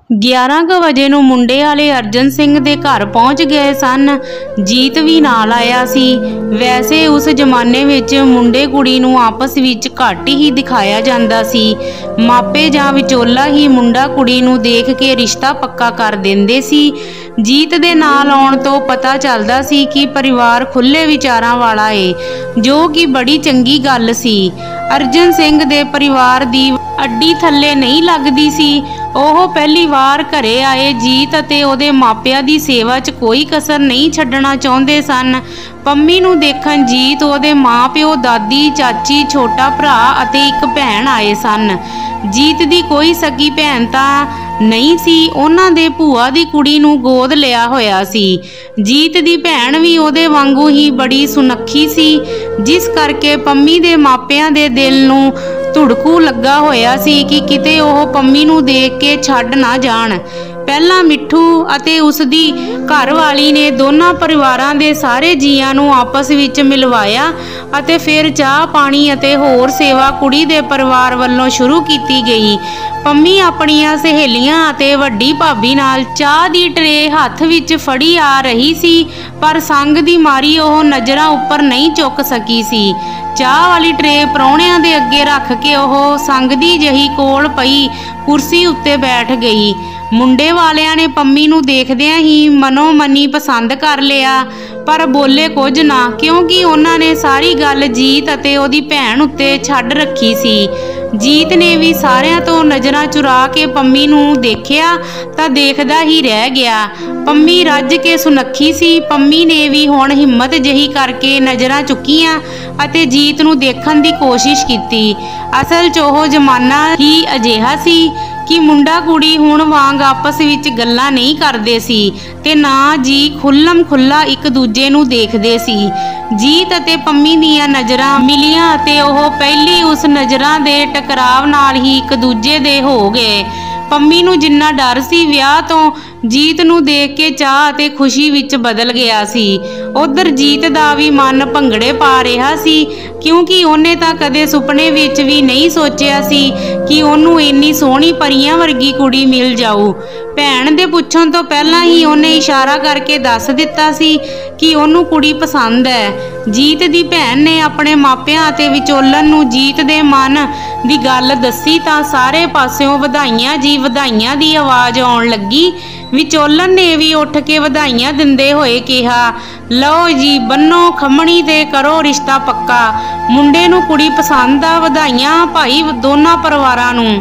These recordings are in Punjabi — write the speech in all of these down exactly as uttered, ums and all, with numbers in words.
ਗਿਆਰਾਂ ਕੁ ਵਜੇ ਨੂੰ ਮੁੰਡੇ ਵਾਲੇ ਅਰਜਨ ਸਿੰਘ ਦੇ ਘਰ ਪਹੁੰਚ ਗਏ ਸਨ। ਜੀਤ ਵੀ ਨਾਲ ਆਇਆ ਸੀ। ਵੈਸੇ ਉਸ ਜ਼ਮਾਨੇ ਵਿੱਚ ਮੁੰਡੇ ਕੁੜੀ ਨੂੰ ਆਪਸ ਵਿੱਚ ਘੱਟ ਹੀ ਦਿਖਾਇਆ ਜਾਂਦਾ ਸੀ। ਮਾਪੇ ਜਾਂ ਵਿਚੋਲਾ ਹੀ ਮੁੰਡਾ ਕੁੜੀ ਨੂੰ ਦੇਖ ਕੇ ਰਿਸ਼ਤਾ ਪੱਕਾ ਕਰ ਦਿੰਦੇ ਸੀ। ਜੀਤ ਦੇ ਨਾਲ ਆਉਣ ਤੋਂ ਪਤਾ ਚੱਲਦਾ ਸੀ ਕਿ ਪਰਿਵਾਰ ਖੁੱਲ੍ਹੇ ਵਿਚਾਰਾਂ ਵਾਲਾ ਏ, ਜੋ ਕਿ ਬੜੀ ਚੰਗੀ ਗੱਲ ਸੀ। ਅਰਜਨ ਸਿੰਘ ਦੇ ਪਰਿਵਾਰ ਦੀ ਅੱਡੀ ਥੱਲੇ ਨਹੀਂ ਲੱਗਦੀ ਸੀ। ਉਹ ਪਹਿਲੀ ਵਾਰ ਘਰੇ ਆਏ ਜੀਤ ਅਤੇ ਉਹਦੇ ਮਾਪਿਆਂ ਦੀ ਸੇਵਾ 'ਚ ਕੋਈ ਕਸਰ ਨਹੀਂ ਛੱਡਣਾ ਚਾਹੁੰਦੇ ਸਨ। ਪੰਮੀ ਨੂੰ ਦੇਖਣ ਜੀਤ, ਉਹਦੇ ਮਾਂ ਪਿਓ, ਦਾਦੀ, ਚਾਚੀ, ਛੋਟਾ ਭਰਾ ਅਤੇ ਇੱਕ ਭੈਣ ਆਏ ਸਨ। ਜੀਤ ਦੀ ਕੋਈ ਸਕੀ ਭੈਣ ਤਾਂ ਨਹੀਂ ਸੀ। ਉਹਨਾਂ ਦੇ ਭੂਆ ਦੀ ਕੁੜੀ ਨੂੰ ਗੋਦ ਲਿਆ ਹੋਇਆ ਸੀ। ਜੀਤ ਦੀ ਭੈਣ ਵੀ ਉਹਦੇ ਵਾਂਗੂ ਹੀ ਬੜੀ ਸੁਨੱਖੀ ਸੀ, ਜਿਸ ਕਰਕੇ ਪੰਮੀ ਦੇ ਮਾਪਿਆਂ ਦੇ ਦਿਲ ਨੂੰ ਧੁੜਕੂ ਲੱਗਾ ਹੋਇਆ ਸੀ ਕਿ ਕਿਤੇ ਉਹ ਪੰਮੀ ਨੂੰ ਦੇਖ ਕੇ ਛੱਡ ਨਾ ਜਾਣ। ਪਹਿਲਾਂ ਮਿੱਠੂ ਅਤੇ ਉਸ ਦੀ ਘਰਵਾਲੀ ਨੇ ਦੋਨਾਂ ਪਰਿਵਾਰਾਂ ਦੇ ਸਾਰੇ ਜੀਆਂ ਨੂੰ ਆਪਸ ਵਿੱਚ ਮਿਲਵਾਇਆ ਅਤੇ ਫਿਰ ਚਾਹ ਪਾਣੀ ਅਤੇ ਹੋਰ ਸੇਵਾ ਕੁੜੀ ਦੇ ਪਰਿਵਾਰ ਵੱਲੋਂ ਸ਼ੁਰੂ ਕੀਤੀ ਗਈ। ਪੰਮੀ ਆਪਣੀਆਂ ਸਹੇਲੀਆਂ ਅਤੇ ਵੱਡੀ ਭਾਬੀ ਨਾਲ ਚਾਹ ਦੀ ਟਰੇ ਹੱਥ ਵਿੱਚ ਫੜੀ ਆ ਰਹੀ ਸੀ, ਪਰ ਸੰਗ ਦੀ ਮਾਰੀ ਉਹ ਨਜ਼ਰਾਂ ਉੱਪਰ ਨਹੀਂ ਚੁੱਕ ਸਕੀ ਸੀ। ਚਾਹ ਵਾਲੀ ਟਰੇ ਪ੍ਰਾਹੁਣਿਆਂ ਦੇ ਅੱਗੇ ਰੱਖ ਕੇ ਉਹ ਸੰਗਦੀ ਜਿਹੀ ਕੋਲ ਪਈ ਕੁਰਸੀ ਉੱਤੇ ਬੈਠ ਗਈ। ਮੁੰਡੇ ਵਾਲਿਆਂ ਨੇ ਪੰਮੀ ਨੂੰ ਦੇਖਦਿਆਂ ਹੀ ਮਨੋ ਮਨੀ ਪਸੰਦ ਕਰ ਲਿਆ, ਪਰ ਬੋਲੇ ਕੁਝ ਨਾ, ਕਿਉਂਕਿ ਉਹਨਾਂ ਨੇ ਸਾਰੀ ਗੱਲ ਜੀਤ ਅਤੇ ਉਹਦੀ ਭੈਣ ਉੱਤੇ ਛੱਡ ਰੱਖੀ ਸੀ। ਜੀਤ ਨੇ ਵੀ ਸਾਰਿਆਂ ਤੋਂ ਨਜ਼ਰਾਂ ਚੁਰਾ ਕੇ ਪੰਮੀ ਨੂੰ ਦੇਖਿਆ ਤਾਂ ਦੇਖਦਾ ਹੀ ਰਹਿ ਗਿਆ। ਪੰਮੀ ਰੱਜ ਕੇ ਸੁਨੱਖੀ ਸੀ। ਪੰਮੀ ਨੇ ਵੀ ਹੁਣ ਹਿੰਮਤ ਜਿਹੀ ਕਰਕੇ ਨਜ਼ਰਾਂ ਚੁੱਕੀਆਂ ਅਤੇ ਜੀਤ ਨੂੰ ਦੇਖਣ ਦੀ ਕੋਸ਼ਿਸ਼ ਕੀਤੀ। ਅਸਲ 'ਚ ਉਹ ਜ਼ਮਾਨਾ ਹੀ ਅਜਿਹਾ ਸੀ ਕਿ ਮੁੰਡਾ ਕੁੜੀ ਹੁਣ ਵਾਂਗ ਆਪਸ ਵਿੱਚ ਗੱਲਾਂ ਨਹੀਂ ਕਰਦੇ ਸੀ ਤੇ ਨਾ ਜੀ ਖੁੱਲ੍ਹਮ ਖੁੱਲ੍ਹਾ ਇੱਕ ਦੂਜੇ ਨੂੰ ਦੇਖਦੇ ਸੀ। ਜੀਤ ਅਤੇ ਪੰਮੀ ਦੀਆਂ ਨਜ਼ਰਾਂ ਮਿਲੀਆਂ ਅਤੇ ਉਹ ਪਹਿਲੀ ਉਸ ਨਜ਼ਰਾਂ ਦੇ ਟਕਰਾਵ ਨਾਲ ਹੀ ਇੱਕ ਦੂਜੇ ਦੇ ਹੋ ਗਏ। ਪੰਮੀ ਨੂੰ ਜਿੰਨਾ ਡਰ ਸੀ ਵਿਆਹ ਤੋਂ, ਜੀਤ ਨੂੰ ਦੇਖ ਕੇ ਚਾਹ ਅਤੇ ਖੁਸ਼ੀ ਵਿੱਚ ਬਦਲ ਗਿਆ ਸੀ। ਉਧਰ ਜੀਤ ਦਾ ਵੀ ਮਨ ਭੰਗੜੇ ਪਾ ਰਿਹਾ ਸੀ, ਕਿਉਂਕਿ ਉਹਨੇ ਤਾਂ ਕਦੇ ਸੁਪਨੇ ਵਿੱਚ ਵੀ ਨਹੀਂ ਸੋਚਿਆ ਸੀ ਕਿ ਉਹਨੂੰ ਇੰਨੀ ਸੋਹਣੀ ਪਰੀਆਂ ਵਰਗੀ ਕੁੜੀ ਮਿਲ ਜਾਊ। ਭੈਣ ਦੇ ਪੁੱਛਣ ਤੋਂ ਪਹਿਲਾਂ ਹੀ ਉਹਨੇ ਇਸ਼ਾਰਾ ਕਰਕੇ ਦੱਸ ਦਿੱਤਾ ਸੀ ਕਿ ਉਹਨੂੰ ਕੁੜੀ ਪਸੰਦ ਹੈ। ਜੀਤ ਦੀ ਭੈਣ ਨੇ ਆਪਣੇ ਮਾਪਿਆਂ ਅਤੇ ਵਿਚੋਲਨ ਨੂੰ ਜੀਤ ਦੇ ਮਨ ਦੀ ਗੱਲ ਦੱਸੀ ਤਾਂ ਸਾਰੇ ਪਾਸਿਓਂ ਵਧਾਈਆਂ ਜੀ ਵਧਾਈਆਂ ਦੀ ਆਵਾਜ਼ ਆਉਣ ਲੱਗੀ। ਵਿਚੋਲਨ ਨੇ ਵੀ ਉੱਠ ਕੇ ਵਧਾਈਆਂ ਦਿੰਦੇ ਹੋਏ ਕਿਹਾ, ਲਓ ਜੀ ਬੰਨੋ ਖੰਮਣੀ ਤੇ ਕਰੋ ਰਿਸ਼ਤਾ ਪੱਕਾ। ਮੁੰਡੇ ਨੂੰ ਕੁੜੀ ਪਸੰਦ ਆ, ਵਧਾਈਆਂ ਭਾਈ ਦੋਨਾਂ ਪਰਿਵਾਰਾਂ ਨੂੰ।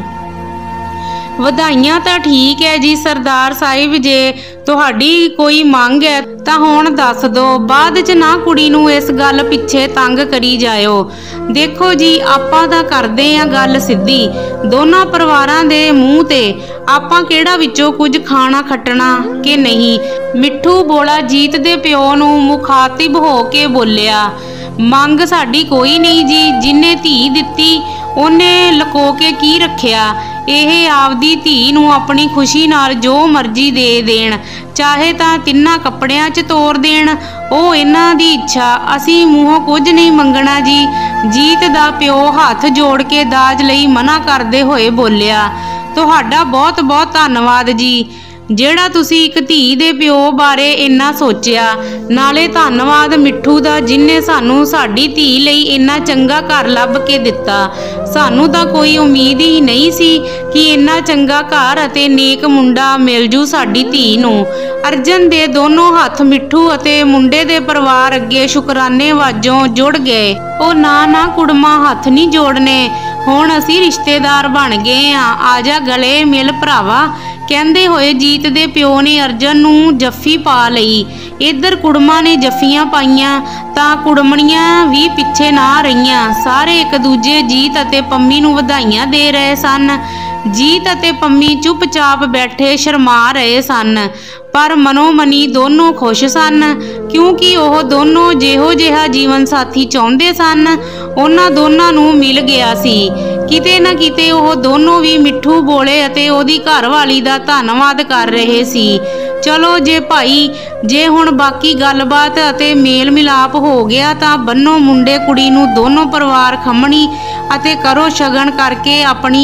ਵਧਾਈਆਂ ਤਾਂ ਠੀਕ ਹੈ ਜੀ ਸਰਦਾਰ ਸਾਹਿਬ, ਜੇ ਤੁਹਾਡੀ ਕੋਈ ਮੰਗ ਹੈ ਤਾਂ ਹੁਣ ਦੱਸ ਦਿਓ, ਬਾਅਦ 'ਚ ਨਾ ਕੁੜੀ ਨੂੰ ਇਸ ਗੱਲ ਪਿੱਛੇ ਤੰਗ ਕਰੀ ਜਾਇਓ। ਦੇਖੋ ਜੀ ਆਪਾਂ ਤਾਂ ਕਰਦੇ ਆ ਗੱਲ ਸਿੱਧੀ ਦੋਨਾਂ ਪਰਿਵਾਰਾਂ ਦੇ ਮੂੰਹ ਤੇ, ਆਪਾਂ ਕਿਹੜਾ ਵਿੱਚੋਂ ਕੁਝ ਖਾਣਾ ਖੱਟਣਾ ਕਿ ਨਹੀਂ। ਮਿੱਠੂ ਬੋਲਾ ਜੀਤ ਦੇ ਪਿਓ ਨੂੰ ਮੁਖਾਤਿਬ ਹੋ ਕੇ ਬੋਲਿਆ, ਮੰਗ ਸਾਡੀ ਕੋਈ ਨਹੀਂ ਜੀ, ਜਿਹਨੇ ਧੀ ਦਿੱਤੀ ਉਹਨੇ ਲੁਕੋ ਕੇ ਕੀ ਰੱਖਿਆ। ਇਹ ਆਪਦੀ ਧੀ ਨੂੰ ਆਪਣੀ ਖੁਸ਼ੀ ਨਾਲ ਜੋ ਮਰਜ਼ੀ ਦੇ ਦੇਣ, ਚਾਹੇ ਤਾਂ ਤਿੰਨਾਂ ਕੱਪੜਿਆਂ 'ਚ ਤੋਰ ਦੇਣ, ਉਹ ਇਹਨਾਂ ਦੀ ਇੱਛਾ, ਅਸੀਂ ਮੂੰਹੋਂ ਕੁਝ ਨਹੀਂ ਮੰਗਣਾ ਜੀ। ਜੀਤ ਦਾ ਪਿਓ ਹੱਥ ਜੋੜ ਕੇ ਦਾਜ ਲਈ ਮਨਾ ਕਰਦੇ ਹੋਏ ਬੋਲਿਆ, ਤੁਹਾਡਾ ਬਹੁਤ ਬਹੁਤ ਧੰਨਵਾਦ ਜੀ, ਜਿਹੜਾ ਤੁਸੀਂ ਇੱਕ ਧੀ ਦੇ ਪਿਓ ਬਾਰੇ ਇੰਨਾ ਸੋਚਿਆ। ਨਾਲੇ ਧੰਨਵਾਦ ਮਿੱਠੂ ਦਾ, ਜਿਹਨੇ ਸਾਨੂੰ ਸਾਡੀ ਧੀ ਲਈ ਇੰਨਾ ਚੰਗਾ ਘਰ ਲੱਭ ਕੇ ਦਿੱਤਾ। ਸਾਨੂੰ ਤਾਂ ਕੋਈ ਉਮੀਦ ਹੀ ਨਹੀਂ ਸੀ ਕਿ ਇੰਨਾ ਚੰਗਾ ਘਰ ਅਤੇ ਨੇਕ ਮੁੰਡਾ ਮਿਲ ਜੂ ਸਾਡੀ ਧੀ ਨੂੰ। ਅਰਜਨ ਦੇ ਦੋਨੋਂ ਹੱਥ ਮਿੱਠੂ ਅਤੇ ਮੁੰਡੇ ਦੇ ਪਰਿਵਾਰ ਅੱਗੇ ਸ਼ੁਕਰਾਨੇ ਵਾਜੋਂ ਜੁੜ ਗਏ। ਉਹ ਨਾ ਨਾ ਕੁੜਮਾ ਹੱਥ ਨਹੀਂ ਜੋੜਨੇ, ਹੁਣ ਅਸੀਂ ਰਿਸ਼ਤੇਦਾਰ ਬਣ ਗਏ ਆ, ਆ ਜਾ ਗਲੇ ਮਿਲ ਭਰਾਵਾ। ਕਹਿੰਦੇ ਹੋਏ ਜੀਤ ਦੇ ਪਿਓ ਨੇ ਅਰਜਨ ਨੂੰ ਜੱਫੀ ਪਾ ਲਈ। ਇੱਧਰ ਕੁੜਮਾਂ ਨੇ ਜੱਫੀਆਂ ਪਾਈਆਂ ਤਾਂ ਕੁੜਮਣੀਆਂ ਵੀ ਪਿੱਛੇ ਨਾ ਰਹੀਆਂ। ਸਾਰੇ ਇੱਕ ਦੂਜੇ ਜੀਤ ਅਤੇ ਪੰਮੀ ਨੂੰ ਵਧਾਈਆਂ ਦੇ ਰਹੇ ਸਨ। ਜੀਤ ਅਤੇ ਪੰਮੀ ਚੁੱਪਚਾਪ ਬੈਠੇ ਸ਼ਰਮਾ ਰਹੇ ਸਨ, ਪਰ ਮਨੋ ਮਨੀ ਦੋਨੋਂ ਖੁਸ਼ ਸਨ, ਕਿਉਂਕਿ ਉਹ ਦੋਨੋਂ ਜਿਹੋ ਜਿਹਾ ਜੀਵਨ ਸਾਥੀ ਚਾਹੁੰਦੇ ਸਨ ਉਹਨਾਂ ਦੋਨਾਂ ਨੂੰ ਮਿਲ ਗਿਆ ਸੀ। ਕਿਤੇ ਨਾ ਕਿਤੇ ਉਹ ਦੋਨੋਂ ਵੀ ਮਿੱਠੂ ਬੋਲੇ ਅਤੇ ਉਹਦੀ ਘਰਵਾਲੀ ਦਾ ਧੰਨਵਾਦ ਕਰ ਰਹੇ ਸੀ। ਚਲੋ ਜੇ ਭਾਈ, ਜੇ ਹੁਣ ਬਾਕੀ ਗੱਲਬਾਤ ਅਤੇ ਮੇਲ ਮਿਲਾਪ ਹੋ ਗਿਆ ਤਾਂ ਬੰਨੋ ਮੁੰਡੇ ਕੁੜੀ ਨੂੰ ਦੋਨੋਂ ਪਰਿਵਾਰ ਖੰਮਣੀ ਅਤੇ ਕਰੋ ਸ਼ਗਨ ਕਰਕੇ ਆਪਣੀ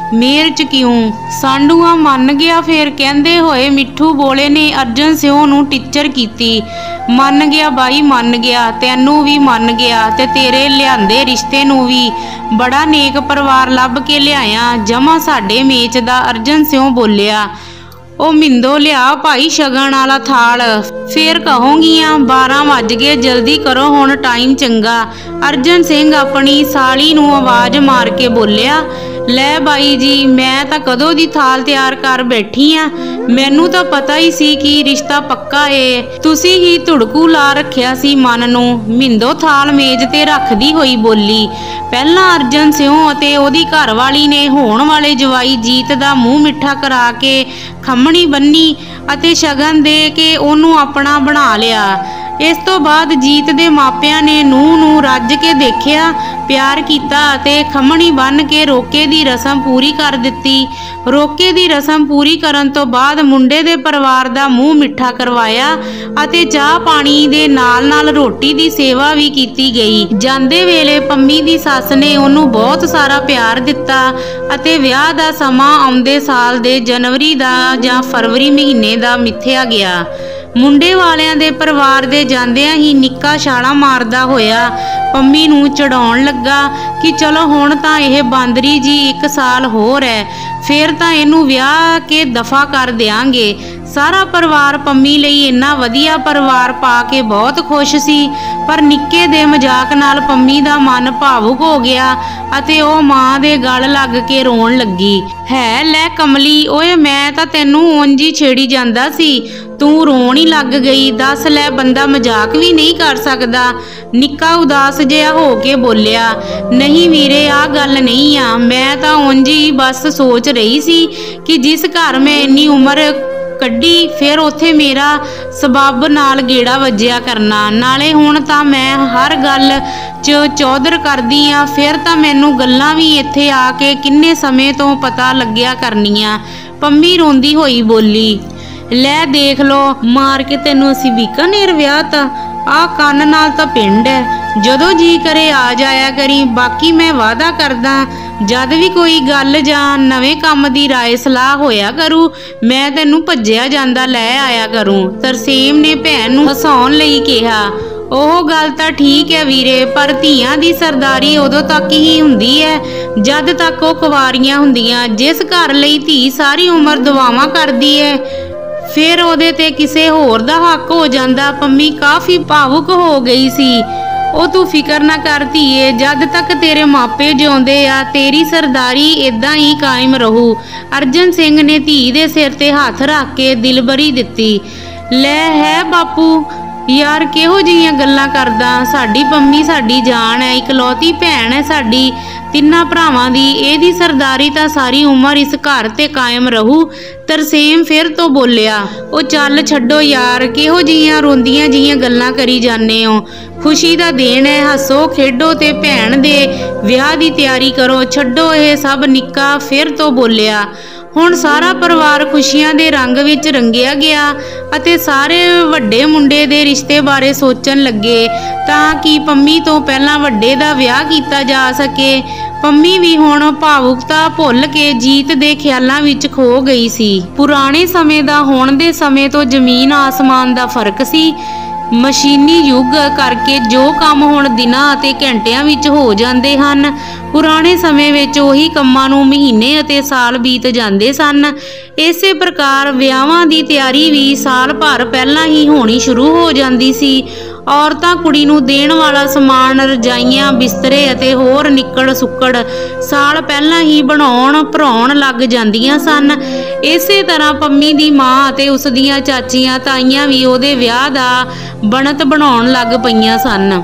ਮੇਰ ਚ ਕਿਉਂ? ਸਾਂਢੂਆ ਮੰਨ ਗਿਆ। ਫਿਰ ਕਹਿੰਦੇ ਹੋਏ ਮਿੱਠੂ ਬੋਲੇ ਨੇ ਅਰਜਨ ਸਿਉ ਨੂੰ ਟੀਚਰ ਕੀਤੀ। ਮੰਨ ਗਿਆ ਬਾਈ ਮੰਨ ਗਿਆ, ਤੈਨੂੰ ਵੀ ਮੰਨ ਗਿਆ ਤੇ ਤੇਰੇ ਲਿਆਂਦੇ ਰਿਸ਼ਤੇ ਨੂੰ ਵੀ। ਬੜਾ ਨੇਕ ਪਰਿਵਾਰ ਲੱਭ ਕੇ ਲਿਆਇਆ, ਜਮਾ ਸਾਡੇ ਮੇਚ ਦਾ। ਅਰਜਨ ਸਿਉ ਬੋਲਿਆ। ਉਹ ਮਿੰਦੋ ਲਿਆ ਭਾਈ ਸ਼ਗਨ ਵਾਲਾ ਥਾਲ, ਫੇਰ ਕਹੋਗੀਆਂ। ਬਾਰਾਂ ਵੱਜ ਗਏ, ਜਲਦੀ ਕਰੋ ਹੁਣ, ਟਾਈਮ ਚੰਗਾ। ਅਰਜਨ ਸਿੰਘ ਆਪਣੀ ਸਾਲੀ ਨੂੰ ਆਵਾਜ਼ ਮਾਰ ਕੇ ਬੋਲਿਆ। ਲੈ ਬਾਈ ਜੀ, ਮੈਂ ਤਾਂ ਕਦੋਂ ਦੀ ਥਾਲ ਤਿਆਰ ਕਰ ਬੈਠੀ ਆ। ਮੈਨੂੰ ਤਾਂ ਪਤਾ ਹੀ ਸੀ ਕਿ ਰਿਸ਼ਤਾ ਪੱਕਾ ਏ, ਤੁਸੀਂ ਹੀ ਧੁੜਕੂ ਲਾ ਰੱਖਿਆ ਸੀ ਮਨ ਨੂੰ। ਮਿੰਦੋ ਥਾਲ ਮੇਜ਼ ਤੇ ਰੱਖਦੀ ਹੋਈ ਬੋਲੀ। ਪਹਿਲਾਂ ਅਰਜਨ ਸਿਉ ਅਤੇ ਉਹਦੀ ਘਰਵਾਲੀ ਨੇ ਹੋਣ ਵਾਲੇ ਜਵਾਈ ਜੀਤ ਦਾ ਮੂੰਹ ਮਿੱਠਾ ਕਰਾ ਕੇ ਖੰਮਣੀ ਬੰਨੀ ਅਤੇ ਸ਼ਗਨ ਦੇ ਕੇ ਉਹਨੂੰ ਆਪਣਾ ਬਣਾ ਲਿਆ। ਇਸ ਤੋਂ ਬਾਅਦ ਜੀਤ ਦੇ ਮਾਪਿਆਂ ਨੇ ਨੂੰਹ ਨੂੰ ਰੱਜ ਕੇ ਦੇਖਿਆ, ਪਿਆਰ ਕੀਤਾ ਅਤੇ ਖੰਮਣੀ ਬੰਨ ਕੇ ਰੋਕੇ ਦੀ ਰਸਮ ਪੂਰੀ ਕਰ ਦਿੱਤੀ। ਰੋਕੇ ਦੀ ਰਸਮ ਪੂਰੀ ਕਰਨ ਤੋਂ ਬਾਅਦ ਮੁੰਡੇ ਦੇ ਪਰਿਵਾਰ ਦਾ ਮੂੰਹ ਮਿੱਠਾ ਕਰਵਾਇਆ ਅਤੇ ਚਾਹ ਪਾਣੀ ਦੇ ਨਾਲ ਨਾਲ ਰੋਟੀ ਦੀ ਸੇਵਾ ਵੀ ਕੀਤੀ ਗਈ। ਜਾਂਦੇ ਵੇਲੇ ਪੰਮੀ ਦੀ ਸੱਸ ਨੇ ਉਹਨੂੰ ਬਹੁਤ ਸਾਰਾ ਪਿਆਰ ਦਿੱਤਾ ਅਤੇ ਵਿਆਹ ਦਾ ਸਮਾਂ ਆਉਂਦੇ ਸਾਲ ਦੇ ਜਨਵਰੀ ਦਾ ਜਾਂ ਫਰਵਰੀ ਮਹੀਨੇ ਦਾ ਮਿੱਥਿਆ ਗਿਆ। ਮੁੰਡੇ ਵਾਲਿਆਂ ਦੇ ਪਰਿਵਾਰ ਦੇ ਜਾਂਦਿਆਂ ਹੀ ਨਿੱਕਾ ਛਾਲਾ ਮਾਰਦਾ ਹੋਇਆ ਪੰਮੀ ਨੂੰ ਚੜਾਉਣ ਲੱਗਾ ਕਿ ਚਲੋ ਹੁਣ ਤਾਂ ਇਹ ਬਾਂਦਰੀ ਜੀ ਇੱਕ ਸਾਲ ਹੋਰ ਹੈ, ਫੇਰ ਤਾਂ ਇਹਨੂੰ ਵਿਆਹ ਕੇ ਦਫਾ ਕਰ ਦਿਆਂਗੇ। ਸਾਰਾ ਪਰਿਵਾਰ ਪੰਮੀ ਲਈ ਇੰਨਾ ਵਧੀਆ ਪਰਿਵਾਰ ਪਾ ਕੇ ਬਹੁਤ ਖੁਸ਼ ਸੀ, ਪਰ ਨਿੱਕੇ ਦੇ ਮਜ਼ਾਕ ਨਾਲ ਪੰਮੀ ਦਾ ਮਨ ਭਾਵੁਕ ਹੋ ਗਿਆ ਅਤੇ ਉਹ ਮਾਂ ਦੇ ਗਲ ਲੱਗ ਕੇ ਰੋਣ ਲੱਗੀ। ਹੈ ਲੈ ਕਮਲੀ, ਓਏ ਮੈਂ ਤਾਂ ਤੈਨੂੰ ਉਂਝ ਹੀ ਛੇੜੀ ਜਾਂਦਾ ਸੀ, ਤੂੰ ਰੋਣ ਹੀ ਲੱਗ ਗਈ। ਦੱਸ ਲੈ, ਬੰਦਾ ਮਜ਼ਾਕ ਵੀ ਨਹੀਂ ਕਰ ਸਕਦਾ। ਨਿੱਕਾ ਉਦਾਸ ਜਿਹਾ ਹੋ ਕੇ ਬੋਲਿਆ। ਨਹੀਂ ਵੀਰੇ, ਆਹ ਗੱਲ ਨਹੀਂ ਆ, ਮੈਂ ਤਾਂ ਉਂਝ ਹੀ ਬਸ ਸੋਚ ਰਹੀ ਸੀ ਕਿ ਜਿਸ ਘਰ ਮੈਂ ਇੰਨੀ ਉਮਰ ਕੱਢੀ, ਫਿਰ ਉੱਥੇ ਮੇਰਾ ਸਬੱਬ ਨਾਲ ਗੇੜਾ ਵੱਜਿਆ ਕਰਨਾ। ਨਾਲੇ ਹੁਣ ਤਾਂ ਮੈਂ ਹਰ ਗੱਲ 'ਚ ਚੌਧਰ ਕਰਦੀ ਆ, ਫਿਰ ਤਾਂ ਮੈਨੂੰ ਗੱਲਾਂ ਵੀ ਇੱਥੇ ਆ ਕੇ ਕਿੰਨੇ ਸਮੇਂ ਤੋਂ ਪਤਾ ਲੱਗਿਆ ਕਰਨੀਆਂ। ਪੰਮੀ ਰੋਂਦੀ ਹੋਈ ਬੋਲੀ। ਲੈ ਦੇਖ ਲੋ, ਮਾਰ ਕੇ ਤੈਨੂੰ ਅਸੀਂ ਬੀਕਾਨੇਰ ਵਿਆਹ ਤਾ। ਆਹ ਕੰਨ ਨਾਲ ਤਾਂ ਪਿੰਡ ਹੈ, ਜਦੋਂ ਜੀ ਕਰੇ ਆ ਜਾਇਆ ਕਰੀ। ਬਾਕੀ ਮੈਂ ਵਾਅਦਾ ਕਰਦਾ, ਜਦ ਵੀ ਕੋਈ ਗੱਲ ਜਾਂ ਨਵੇਂ ਕੰਮ ਦੀ ਰਾਏ ਸਲਾਹ ਹੋਇਆ ਕਰੂ, ਮੈਂ ਤੈਨੂੰ ਭੱਜਿਆ ਜਾਂਦਾ ਲੈ ਆਇਆ ਕਰੂੰ। ਤਰਸੇਮ ਨੇ ਭੈਣ ਨੂੰ ਹਸਾਉਣ ਲਈ ਕਿਹਾ। ਉਹ ਗੱਲ ਤਾਂ ਠੀਕ ਹੈ ਵੀਰੇ, ਪਰ ਧੀਆਂ ਦੀ ਸਰਦਾਰੀ ਉਦੋਂ ਤੱਕ ਹੀ ਹੁੰਦੀ ਹੈ ਜਦ ਤੱਕ ਉਹ ਕੁਵਾਰੀਆਂ ਹੁੰਦੀਆਂ। ਜਿਸ ਘਰ ਲਈ ਧੀ ਸਾਰੀ ਉਮਰ ਦੁਆਵਾਂ ਕਰਦੀ ਹੈ, ਫਿਰ ਉਹਦੇ ਤੇ ਕਿਸੇ ਹੋਰ ਦਾ ਹੱਕ ਹੋ ਜਾਂਦਾ। ਪੰਮੀ ਕਾਫੀ ਭਾਵੁਕ ਹੋ ਗਈ ਸੀ। ਉਹ ਤੂੰ ਫਿਕਰ ਨਾ ਕਰ ਧੀਏ, ਜਦ ਤੱਕ ਤੇਰੇ ਮਾਪੇ ਜਿਉਂਦੇ ਆ ਤੇਰੀ ਸਰਦਾਰੀ ਇਦਾਂ ਹੀ ਕਾਇਮ ਰਹੂ। ਅਰਜਨ ਸਿੰਘ ਨੇ ਧੀ ਦੇ ਸਿਰ ਤੇ ਹੱਥ ਰੱਖ ਕੇ ਦਿਲਬਰੀ ਦਿੱਤੀ। ਲੈ ਹੈ ਬਾਪੂ, ਯਾਰ ਕਿਹੋ ਜਿਹੀਆਂ ਗੱਲਾਂ ਕਰਦਾ। ਸਾਡੀ ਪੰਮੀ ਸਾਡੀ ਜਾਨ ਹੈ, ਇਕਲੌਤੀ ਭੈਣ ਹੈ ਸਾਡੀ ਤਿੰਨਾਂ ਭਰਾਵਾਂ ਦੀ। ਇਹਦੀ ਸਰਦਾਰੀ ਤਾਂ ਸਾਰੀ ਉਮਰ ਇਸ ਘਰ ਤੇ ਕਾਇਮ ਰਹੂ। ਤਰਸੇਮ ਫਿਰ ਤੋਂ ਬੋਲਿਆ। ਉਹ ਚੱਲ ਛੱਡੋ ਯਾਰ, ਕਿਹੋ ਜਿਹੀਆਂ ਰੋਂਦੀਆਂ ਜਿਹੀਆਂ ਗੱਲਾਂ ਕਰੀ ਜਾਂਦੇ ਹੋ। ਖੁਸ਼ੀ ਦਾ ਦਿਨ ਹੈ, ਹੱਸੋ ਖੇਡੋ ਤੇ ਭੈਣ ਦੇ ਵਿਆਹ ਦੀ ਤਿਆਰੀ ਕਰੋ। ਛੱਡੋ ਇਹ ਸਭ। ਨਿੱਕਾ ਫਿਰ ਤੋਂ ਬੋਲਿਆ। ਹੁਣ ਸਾਰਾ ਪਰਿਵਾਰ ਖੁਸ਼ੀਆਂ ਦੇ ਰੰਗ ਵਿੱਚ ਰੰਗਿਆ ਗਿਆ ਅਤੇ ਸਾਰੇ ਵੱਡੇ ਮੁੰਡੇ ਦੇ ਰਿਸ਼ਤੇ ਬਾਰੇ ਸੋਚਣ ਲੱਗੇ ਤਾਂ ਕਿ ਪੰਮੀ ਤੋਂ ਪਹਿਲਾਂ ਵੱਡੇ ਦਾ ਵਿਆਹ ਕੀਤਾ ਜਾ ਸਕੇ। ਪੰਮੀ ਵੀ ਹੁਣ ਭਾਵੁਕਤਾ ਭੁੱਲ ਕੇ ਜੀਤ ਦੇ ਖਿਆਲਾਂ ਵਿੱਚ ਖੋ ਗਈ ਸੀ। ਪੁਰਾਣੇ ਸਮੇਂ ਦਾ ਹੁਣ ਦੇ ਸਮੇਂ ਤੋਂ ਜ਼ਮੀਨ ਆਸਮਾਨ ਦਾ ਫਰਕ ਸੀ। ਮਸ਼ੀਨੀ ਯੁੱਗ ਕਰਕੇ ਜੋ ਕੰਮ ਹੁਣ ਦਿਨਾਂ ਅਤੇ ਘੰਟਿਆਂ ਵਿੱਚ ਹੋ ਜਾਂਦੇ ਹਨ, ਪੁਰਾਣੇ ਸਮੇਂ ਵਿੱਚ ਉਹੀ ਕੰਮਾਂ ਨੂੰ ਮਹੀਨੇ ਅਤੇ ਸਾਲ ਬੀਤ ਜਾਂਦੇ ਸਨ। ਇਸੇ ਪ੍ਰਕਾਰ ਵਿਆਹਾਂ ਦੀ ਤਿਆਰੀ ਵੀ ਸਾਲ ਭਰ ਪਹਿਲਾਂ ਹੀ ਹੋਣੀ ਸ਼ੁਰੂ ਹੋ ਜਾਂਦੀ ਸੀ। ਔਰਤਾਂ ਕੁੜੀ ਨੂੰ ਦੇਣ ਵਾਲਾ ਸਮਾਨ, ਰਜਾਈਆਂ, ਬਿਸਤਰੇ ਅਤੇ ਹੋਰ ਨਿੱਕੜ ਸੁੱਕੜ ਸਾਲ ਪਹਿਲਾਂ ਹੀ ਬਣਾਉਣ ਭਰਾਉਣ ਲੱਗ ਜਾਂਦੀਆਂ ਸਨ। ਇਸੇ ਤਰ੍ਹਾਂ ਪੰਮੀ ਦੀ ਮਾਂ ਅਤੇ ਉਸ ਦੀਆਂ ਚਾਚੀਆਂ ਤਾਈਆਂ ਵੀ ਉਹਦੇ ਵਿਆਹ ਦਾ ਬਣਤ ਬਣਾਉਣ ਲੱਗ ਪਈਆਂ ਸਨ।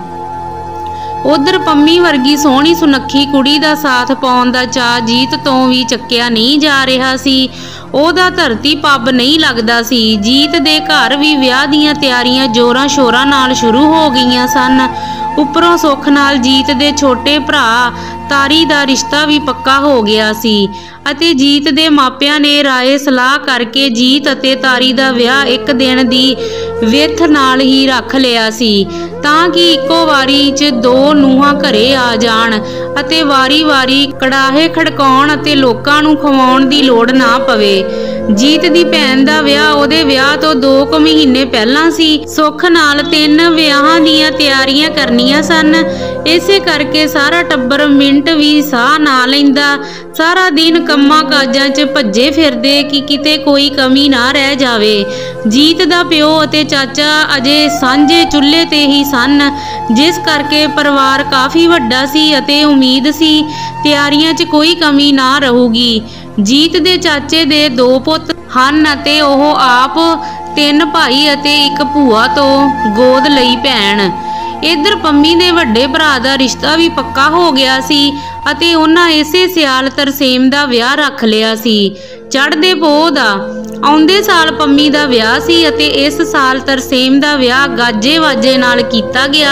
ਉਧਰ ਪੰਮੀ ਵਰਗੀ ਸੋਹਣੀ ਸੁਨੱਖੀ ਕੁੜੀ ਦਾ ਸਾਥ ਪਾਉਣ ਦਾ ਚਾਅ ਜੀਤ ਤੋਂ ਵੀ ਚੱਕਿਆ ਨਹੀਂ ਜਾ ਰਿਹਾ ਸੀ। ਉਹਦਾ ਧਰਤੀ ਪੱਬ ਨਹੀਂ ਲੱਗਦਾ ਸੀ। ਜੀਤ ਦੇ ਘਰ ਵੀ ਵਿਆਹ ਦੀਆਂ ਤਿਆਰੀਆਂ ਜ਼ੋਰਾਂ ਸ਼ੋਰਾਂ ਨਾਲ ਸ਼ੁਰੂ ਹੋ ਗਈਆਂ ਸਨ। ਉੱਪਰੋਂ ਸੁੱਖ ਨਾਲ ਜੀਤ ਦੇ ਛੋਟੇ ਭਰਾ ਤਾਰੀ ਦਾ ਰਿਸ਼ਤਾ ਵੀ ਪੱਕਾ ਹੋ ਗਿਆ ਸੀ ਅਤੇ ਜੀਤ ਦੇ ਮਾਪਿਆਂ ਨੇ ਰਾਏ ਸਲਾਹ ਕਰਕੇ ਜੀਤ ਅਤੇ ਤਾਰੀ ਦਾ ਵਿਆਹ ਇੱਕ ਦਿਨ ਦੀ ਵਿੱਥ ਨਾਲ ਹੀ ਰੱਖ ਲਿਆ ਸੀ ਤਾਂ ਕਿ ਇੱਕੋ ਵਾਰੀ 'ਚ ਦੋ ਨੂੰਹਾਂ ਘਰੇ ਆ ਜਾਣ ਅਤੇ ਵਾਰੀ-ਵਾਰੀ ਕੜਾਹੇ ਖੜਕਾਉਣ ਅਤੇ ਲੋਕਾਂ ਨੂੰ ਖਵਾਉਣ ਦੀ ਲੋੜ ਨਾ ਪਵੇ। ਜੀਤ ਦੀ ਭੈਣ ਦਾ ਵਿਆਹ ਉਹਦੇ ਵਿਆਹ ਤੋਂ ਦੋ ਕੁ ਮਹੀਨੇ ਪਹਿਲਾਂ ਸੀ। ਸੁੱਖ ਨਾਲ ਤਿੰਨ ਵਿਆਹਾਂ ਦੀਆਂ ਤਿਆਰੀਆਂ ਕਰਨੀਆਂ ਸਨ, ਇਸੇ ਕਰਕੇ ਸਾਰਾ ਟੱਬਰ ਮਿੰਟ ਵੀ ਸਾਹ ਨਾ ਲੈਂਦਾ। ਸਾਰਾ ਦਿਨ ਕੰਮਾਂ ਕਾਜਾਂ 'ਚ ਭੱਜੇ ਫਿਰਦੇ ਕਿ ਕਿਤੇ ਕੋਈ ਕਮੀ ਨਾ ਰਹਿ ਜਾਵੇ। ਜੀਤ ਦਾ ਪਿਓ ਅਤੇ ਚਾਚਾ ਅਜੇ ਸਾਂਝੇ ਚੁੱਲ੍ਹੇ ਤੇ ਹੀ ਸਨ, ਜਿਸ ਕਰਕੇ ਪਰਿਵਾਰ ਕਾਫੀ ਵੱਡਾ ਸੀ ਅਤੇ ਉਮੀਦ ਸੀ ਤਿਆਰੀਆਂ 'ਚ ਕੋਈ ਕਮੀ ਨਾ ਰਹੂਗੀ। ਜੀਤ ਦੇ ਚਾਚੇ ਦੇ ਦੋ ਪੁੱਤ ਹਨ ਅਤੇ ਉਹ ਆਪ ਤਿੰਨ ਭਾਈ ਅਤੇ ਇੱਕ ਭੂਆ ਤੋਂ ਗੋਦ ਲਈ ਭੈਣ। ਇੱਧਰ ਪੰਮੀ ਦੇ ਵੱਡੇ ਭਰਾ ਦਾ ਰਿਸ਼ਤਾ ਵੀ ਪੱਕਾ ਹੋ ਗਿਆ ਸੀ ਅਤੇ ਉਹਨਾਂ ਇਸੇ ਸਿਆਲ ਤਰਸੇਮ ਦਾ ਵਿਆਹ ਰੱਖ ਲਿਆ ਸੀ। ਚੜ੍ਹਦੇ ਪੋਹ ਦਾ ਆਉਂਦੇ ਸਾਲ ਪੰਮੀ ਦਾ ਵਿਆਹ ਸੀ ਅਤੇ ਇਸ ਸਾਲ ਤਰਸੇਮ ਦਾ ਵਿਆਹ ਗਾਜੇ ਵਾਜੇ ਨਾਲ ਕੀਤਾ ਗਿਆ।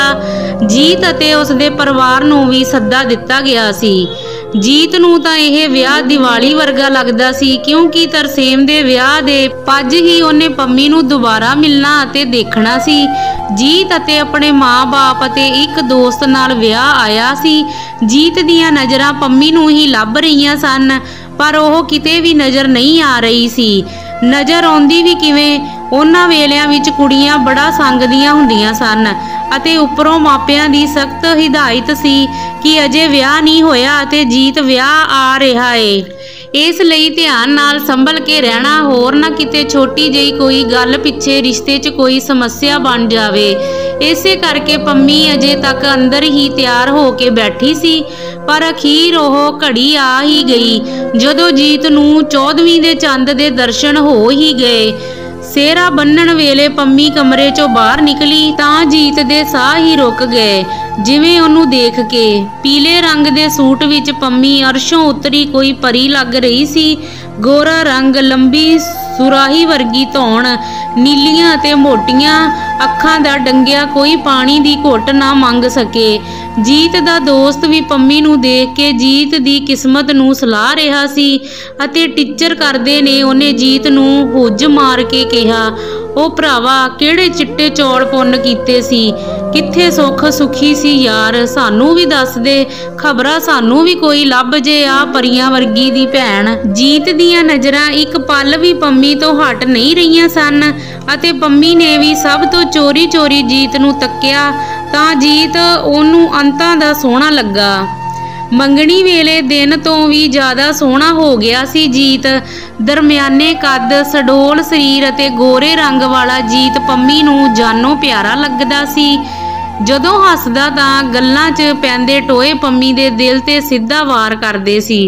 ਜੀਤ ਅਤੇ ਉਸਦੇ ਪਰਿਵਾਰ ਨੂੰ ਵੀ ਸੱਦਾ ਦਿੱਤਾ ਗਿਆ ਸੀ। ਜੀਤ ਨੂੰ ਤਾਂ ਇਹ ਵਿਆਹ ਦੀਵਾਲੀ ਵਰਗਾ ਲੱਗਦਾ ਸੀ, ਕਿਉਂਕਿ ਤਰਸੇਮ ਦੇ ਵਿਆਹ ਦੇ ਪੱਜ ਹੀ ਉਹਨੇ ਪੰਮੀ ਨੂੰ ਦੁਬਾਰਾ ਮਿਲਣਾ ਅਤੇ ਦੇਖਣਾ ਸੀ। ਜੀਤ ਅਤੇ ਆਪਣੇ ਮਾਂ-ਬਾਪ ਅਤੇ ਇੱਕ ਦੋਸਤ ਨਾਲ ਵਿਆਹ ਆਇਆ ਸੀ। ਜੀਤ ਦੀਆਂ ਨਜ਼ਰਾਂ ਪੰਮੀ ਨੂੰ ਹੀ ਲੱਭ ਰਹੀਆਂ ਸਨ, ਪਰ ਉਹ ਕਿਤੇ ਵੀ ਨਜ਼ਰ ਨਹੀਂ ਆ ਰਹੀ ਸੀ। ਨਜ਼ਰ ਆਉਂਦੀ ਵੀ ਕਿਵੇਂ, ਉਹਨਾਂ ਵੇਲਿਆਂ ਵਿੱਚ ਕੁੜੀਆਂ ਬੜਾ ਸੰਗਦੀਆਂ ਹੁੰਦੀਆਂ ਸਨ ਅਤੇ ਉੱਪਰੋਂ ਮਾਪਿਆਂ ਦੀ ਸਖਤ ਹਿਦਾਇਤ ਸੀ ਕਿ ਅਜੇ ਵਿਆਹ ਨਹੀਂ ਹੋਇਆ ਅਤੇ ਜੀਤ ਵਿਆਹ ਆ ਰਿਹਾ ਏ। ਇਸ ਲਈ ਧਿਆਨ ਨਾਲ ਸੰਭਲ ਕੇ ਰਹਿਣਾ, ਹੋਰ ਨਾ ਕਿਤੇ ਛੋਟੀ ਜਿਹੀ ਕੋਈ ਗੱਲ ਪਿੱਛੇ ਰਿਸ਼ਤੇ 'ਚ ਕੋਈ ਸਮੱਸਿਆ ਬਣ ਜਾਵੇ। ਇਸੇ ਕਰਕੇ ਪੰਮੀ ਅਜੇ ਤੱਕ ਅੰਦਰ ਹੀ ਤਿਆਰ ਹੋ ਕੇ ਬੈਠੀ ਸੀ, ਪਰ ਅਖੀਰ ਉਹ ਘੜੀ ਆ ਹੀ ਗਈ ਜਦੋਂ ਜੀਤ ਨੂੰ ਚੌਦਵੀਂ ਦੇ ਚੰਦ ਦੇ ਦਰਸ਼ਨ ਹੋ ਹੀ ਗਏ। ਸਿਹਰਾ ਬੰਨਣ ਵੇਲੇ ਪੰਮੀ ਕਮਰੇ 'ਚੋਂ ਬਾਹਰ ਨਿਕਲੀ ਤਾਂ ਜੀਤ ਦੇ ਸਾਹ ਹੀ ਰੁਕ ਗਏ, ਜਿਵੇਂ ਉਹਨੂੰ ਦੇਖ ਕੇ। ਪੀਲੇ ਰੰਗ ਦੇ ਸੂਟ ਵਿੱਚ ਪੰਮੀ ਅਰਸ਼ੋਂ ਉਤਰੀ ਕੋਈ ਪਰੀ ਲੱਗ ਰਹੀ ਸੀ। ਗੋਰਾ ਰੰਗ, ਲੰਬੀ ਸੁਰਾਹੀ ਵਰਗੀ ਧੌਣ, ਨੀਲੀਆਂ ਅਤੇ ਮੋਟੀਆਂ ਅੱਖਾਂ ਦਾ ਡੰਗਿਆ ਕੋਈ ਪਾਣੀ ਦੀ ਘੁੱਟ ਨਾ ਮੰਗ ਸਕੇ। ਜੀਤ ਦਾ ਦੋਸਤ ਵੀ ਪੰਮੀ ਨੂੰ ਦੇਖ ਕੇ ਜੀਤ ਦੀ ਕਿਸਮਤ ਨੂੰ ਸਲਾਹ ਰਿਹਾ ਸੀ ਅਤੇ ਟੀਚਰ ਕਰਦੇ ਨੇ ਉਹਨੇ ਜੀਤ ਨੂੰ ਹੁੱਜ ਮਾਰ ਕੇ ਕਿਹਾ, ਉਹ ਭਰਾਵਾ ਕਿਹੜੇ ਚਿੱਟੇ ਚੌਲ ਪੁੰਨ ਕੀਤੇ ਸੀ, ਕਿੱਥੇ ਸੁੱਖ ਸੁਖੀ ਸੀ ਯਾਰ, ਸਾਨੂੰ ਵੀ ਦੱਸ ਦੇ, ਖਬਰਾਂ ਸਾਨੂੰ ਵੀ ਕੋਈ ਲੱਭ ਜੇ ਆ ਪਰੀਆਂ ਵਰਗੀ ਦੀ ਭੈਣ। ਜੀਤ ਦੀਆਂ ਨਜ਼ਰਾਂ ਇੱਕ ਪਲ ਵੀ ਪੰਮੀ ਤੋਂ ਹਟ ਨਹੀਂ ਰਹੀਆਂ ਸਨ ਅਤੇ ਪੰਮੀ ਨੇ ਵੀ ਸਭ ਤੋਂ ਚੋਰੀ ਚੋਰੀ ਜੀਤ ਨੂੰ ਤੱਕਿਆ ਤਾਂ ਜੀਤ ਉਹਨੂੰ ਅੰਤਾਂ ਦਾ ਸੋਹਣਾ ਲੱਗਾ। ਮੰਗਣੀ ਵੇਲੇ ਦਿਨ ਤੋਂ ਵੀ ਜ਼ਿਆਦਾ ਸੋਹਣਾ ਹੋ ਗਿਆ ਸੀ ਜੀਤ। ਦਰਮਿਆਨੇ ਕੱਦ, ਸਡੋਲ ਸਰੀਰ ਅਤੇ ਗੋਰੇ ਰੰਗ ਵਾਲਾ ਜੀਤ ਪੰਮੀ ਨੂੰ ਜਾਨੋਂ ਪਿਆਰਾ ਲੱਗਦਾ ਸੀ। ਜਦੋਂ ਹੱਸਦਾ ਤਾਂ ਗੱਲਾਂ 'ਚ ਪੈਂਦੇ ਟੋਏ ਪੰਮੀ ਦੇ ਦਿਲ ਤੇ ਸਿੱਧਾ ਵਾਰ ਕਰਦੇ ਸੀ।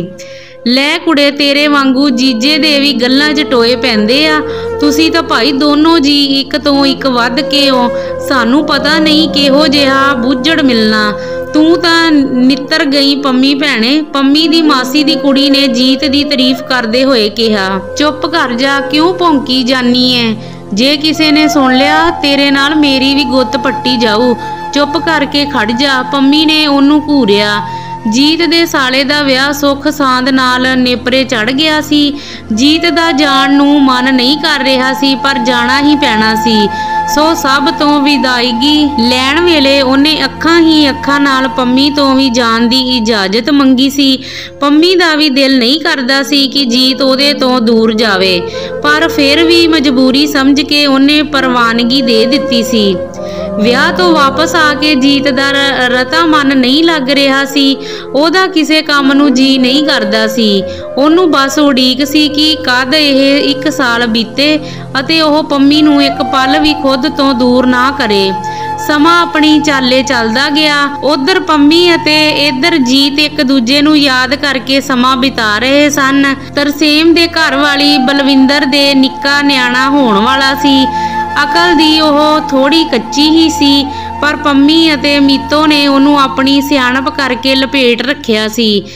ਲੈ ਕੁੜੇ, ਤੇਰੇ ਵਾਂਗੂ ਜੀਜੇ ਦੇ ਵੀ ਗੱਲਾਂ 'ਚ ਟੋਏ ਪੈਂਦੇ ਆ। ਤੁਸੀਂ ਤਾਂ ਭਾਈ ਦੋਨੋਂ ਜੀ ਇੱਕ ਤੋਂ ਇੱਕ ਵੱਧ ਕੇ ਹੋ, ਸਾਨੂੰ ਪਤਾ ਨਹੀਂ ਕਿਹੋ ਜਿਹਾ ਬੁੱਝੜ ਮਿਲਣਾ। ਤੂੰ ਤਾਂ ਨਿੱਤਰ ਗਈ ਪੰਮੀ ਭੈਣੇ, ਪੰਮੀ ਦੀ ਮਾਸੀ ਦੀ ਕੁੜੀ ਨੇ ਜੀਤ ਦੀ ਤਾਰੀਫ ਕਰਦੇ ਹੋਏ ਕਿਹਾ। ਚੁੱਪ ਕਰ ਜਾ, ਕਿਉਂ ਭੌਂਕੀ ਜਾਨੀ ਐ? ਜੇ ਕਿਸੇ ਨੇ ਸੁਣ ਲਿਆ ਤੇਰੇ ਨਾਲ ਮੇਰੀ ਵੀ ਗੁੱਤ ਪੱਟੀ ਜਾਊ। ਚੁੱਪ ਕਰਕੇ ਖੜ ਜਾ, ਪੰਮੀ ਨੇ ਉਹਨੂੰ ਘੂਰਿਆ। ਜੀਤ ਦੇ ਸਾਲੇ ਦਾ ਵਿਆਹ ਸੁੱਖ ਸਾਂਦ ਨਾਲ ਨੇਪਰੇ ਚੜ ਗਿਆ ਸੀ। ਜੀਤ ਦਾ ਜਾਣ ਨੂੰ ਮਨ ਨਹੀਂ ਕਰ ਰਿਹਾ ਸੀ, ਪਰ ਜਾਣਾ ਹੀ ਪੈਣਾ ਸੀ। ਸੋ ਸਭ ਤੋਂ ਵਿਦਾਇਗੀ ਲੈਣ ਵੇਲੇ ਉਹਨੇ ਅੱਖਾਂ ਹੀ ਅੱਖਾਂ ਨਾਲ ਪੰਮੀ ਤੋਂ ਵੀ ਜਾਣ ਦੀ ਇਜਾਜ਼ਤ ਮੰਗੀ ਸੀ। ਪੰਮੀ ਦਾ ਵੀ ਦਿਲ ਨਹੀਂ ਕਰਦਾ ਸੀ ਕਿ ਜੀਤ ਉਹਦੇ ਤੋਂ ਦੂਰ ਜਾਵੇ, ਪਰ ਫਿਰ ਵੀ ਮਜਬੂਰੀ ਸਮਝ ਕੇ ਉਹਨੇ ਪ੍ਰਵਾਨਗੀ ਦੇ ਦਿੱਤੀ ਸੀ। ਵਿਆਹ ਤੋਂ ਵਾਪਸ ਆ ਕੇ ਜੀਤ ਦਾ ਰਤਾ ਮਨ ਨਹੀਂ ਲੱਗ ਰਿਹਾ ਸੀ। ਉਹਦਾ ਕਿਸੇ ਕੰਮ ਨੂੰ ਜੀ ਨਹੀਂ ਕਰਦਾ ਸੀ। ਉਹਨੂੰ ਬਸ ਉਡੀਕ ਸੀ ਕਿ ਕਦ ਇਹ ਇੱਕ ਸਾਲ ਬੀਤੇ ਅਤੇ ਉਹ ਪੰਮੀ ਨੂੰ ਇੱਕ ਪਲ ਵੀ ਖੁਦ ਤੋਂ ਦੂਰ ਨਾ ਕਰੇ। ਸਮਾਂ ਆਪਣੀ ਚਾਲੇ ਚੱਲਦਾ ਗਿਆ। ਉਧਰ ਪੰਮੀ ਅਤੇ ਇੱਧਰ ਜੀਤ ਇੱਕ ਦੂਜੇ ਨੂੰ ਯਾਦ ਕਰਕੇ ਸਮਾਂ ਬਿਤਾ ਰਹੇ ਸਨ। ਤਰਸੇਮ ਦੇ ਘਰ ਵਾਲੀ ਬਲਵਿੰਦਰ ਦੇ ਨਿੱਕਾ ਨਿਆਣਾ ਹੋਣ ਵਾਲਾ ਸੀ। ਅਕਲ ਦੀ ਉਹ ਥੋੜੀ ਕੱਚੀ ਹੀ ਸੀ, ਪਰ ਪੰਮੀ ਅਤੇ ਮੀਤੋ ਨੇ ਉਹਨੂੰ ਆਪਣੀ ਸਿਆਣਪ ਕਰਕੇ ਲਪੇਟ ਰੱਖਿਆ ਸੀ।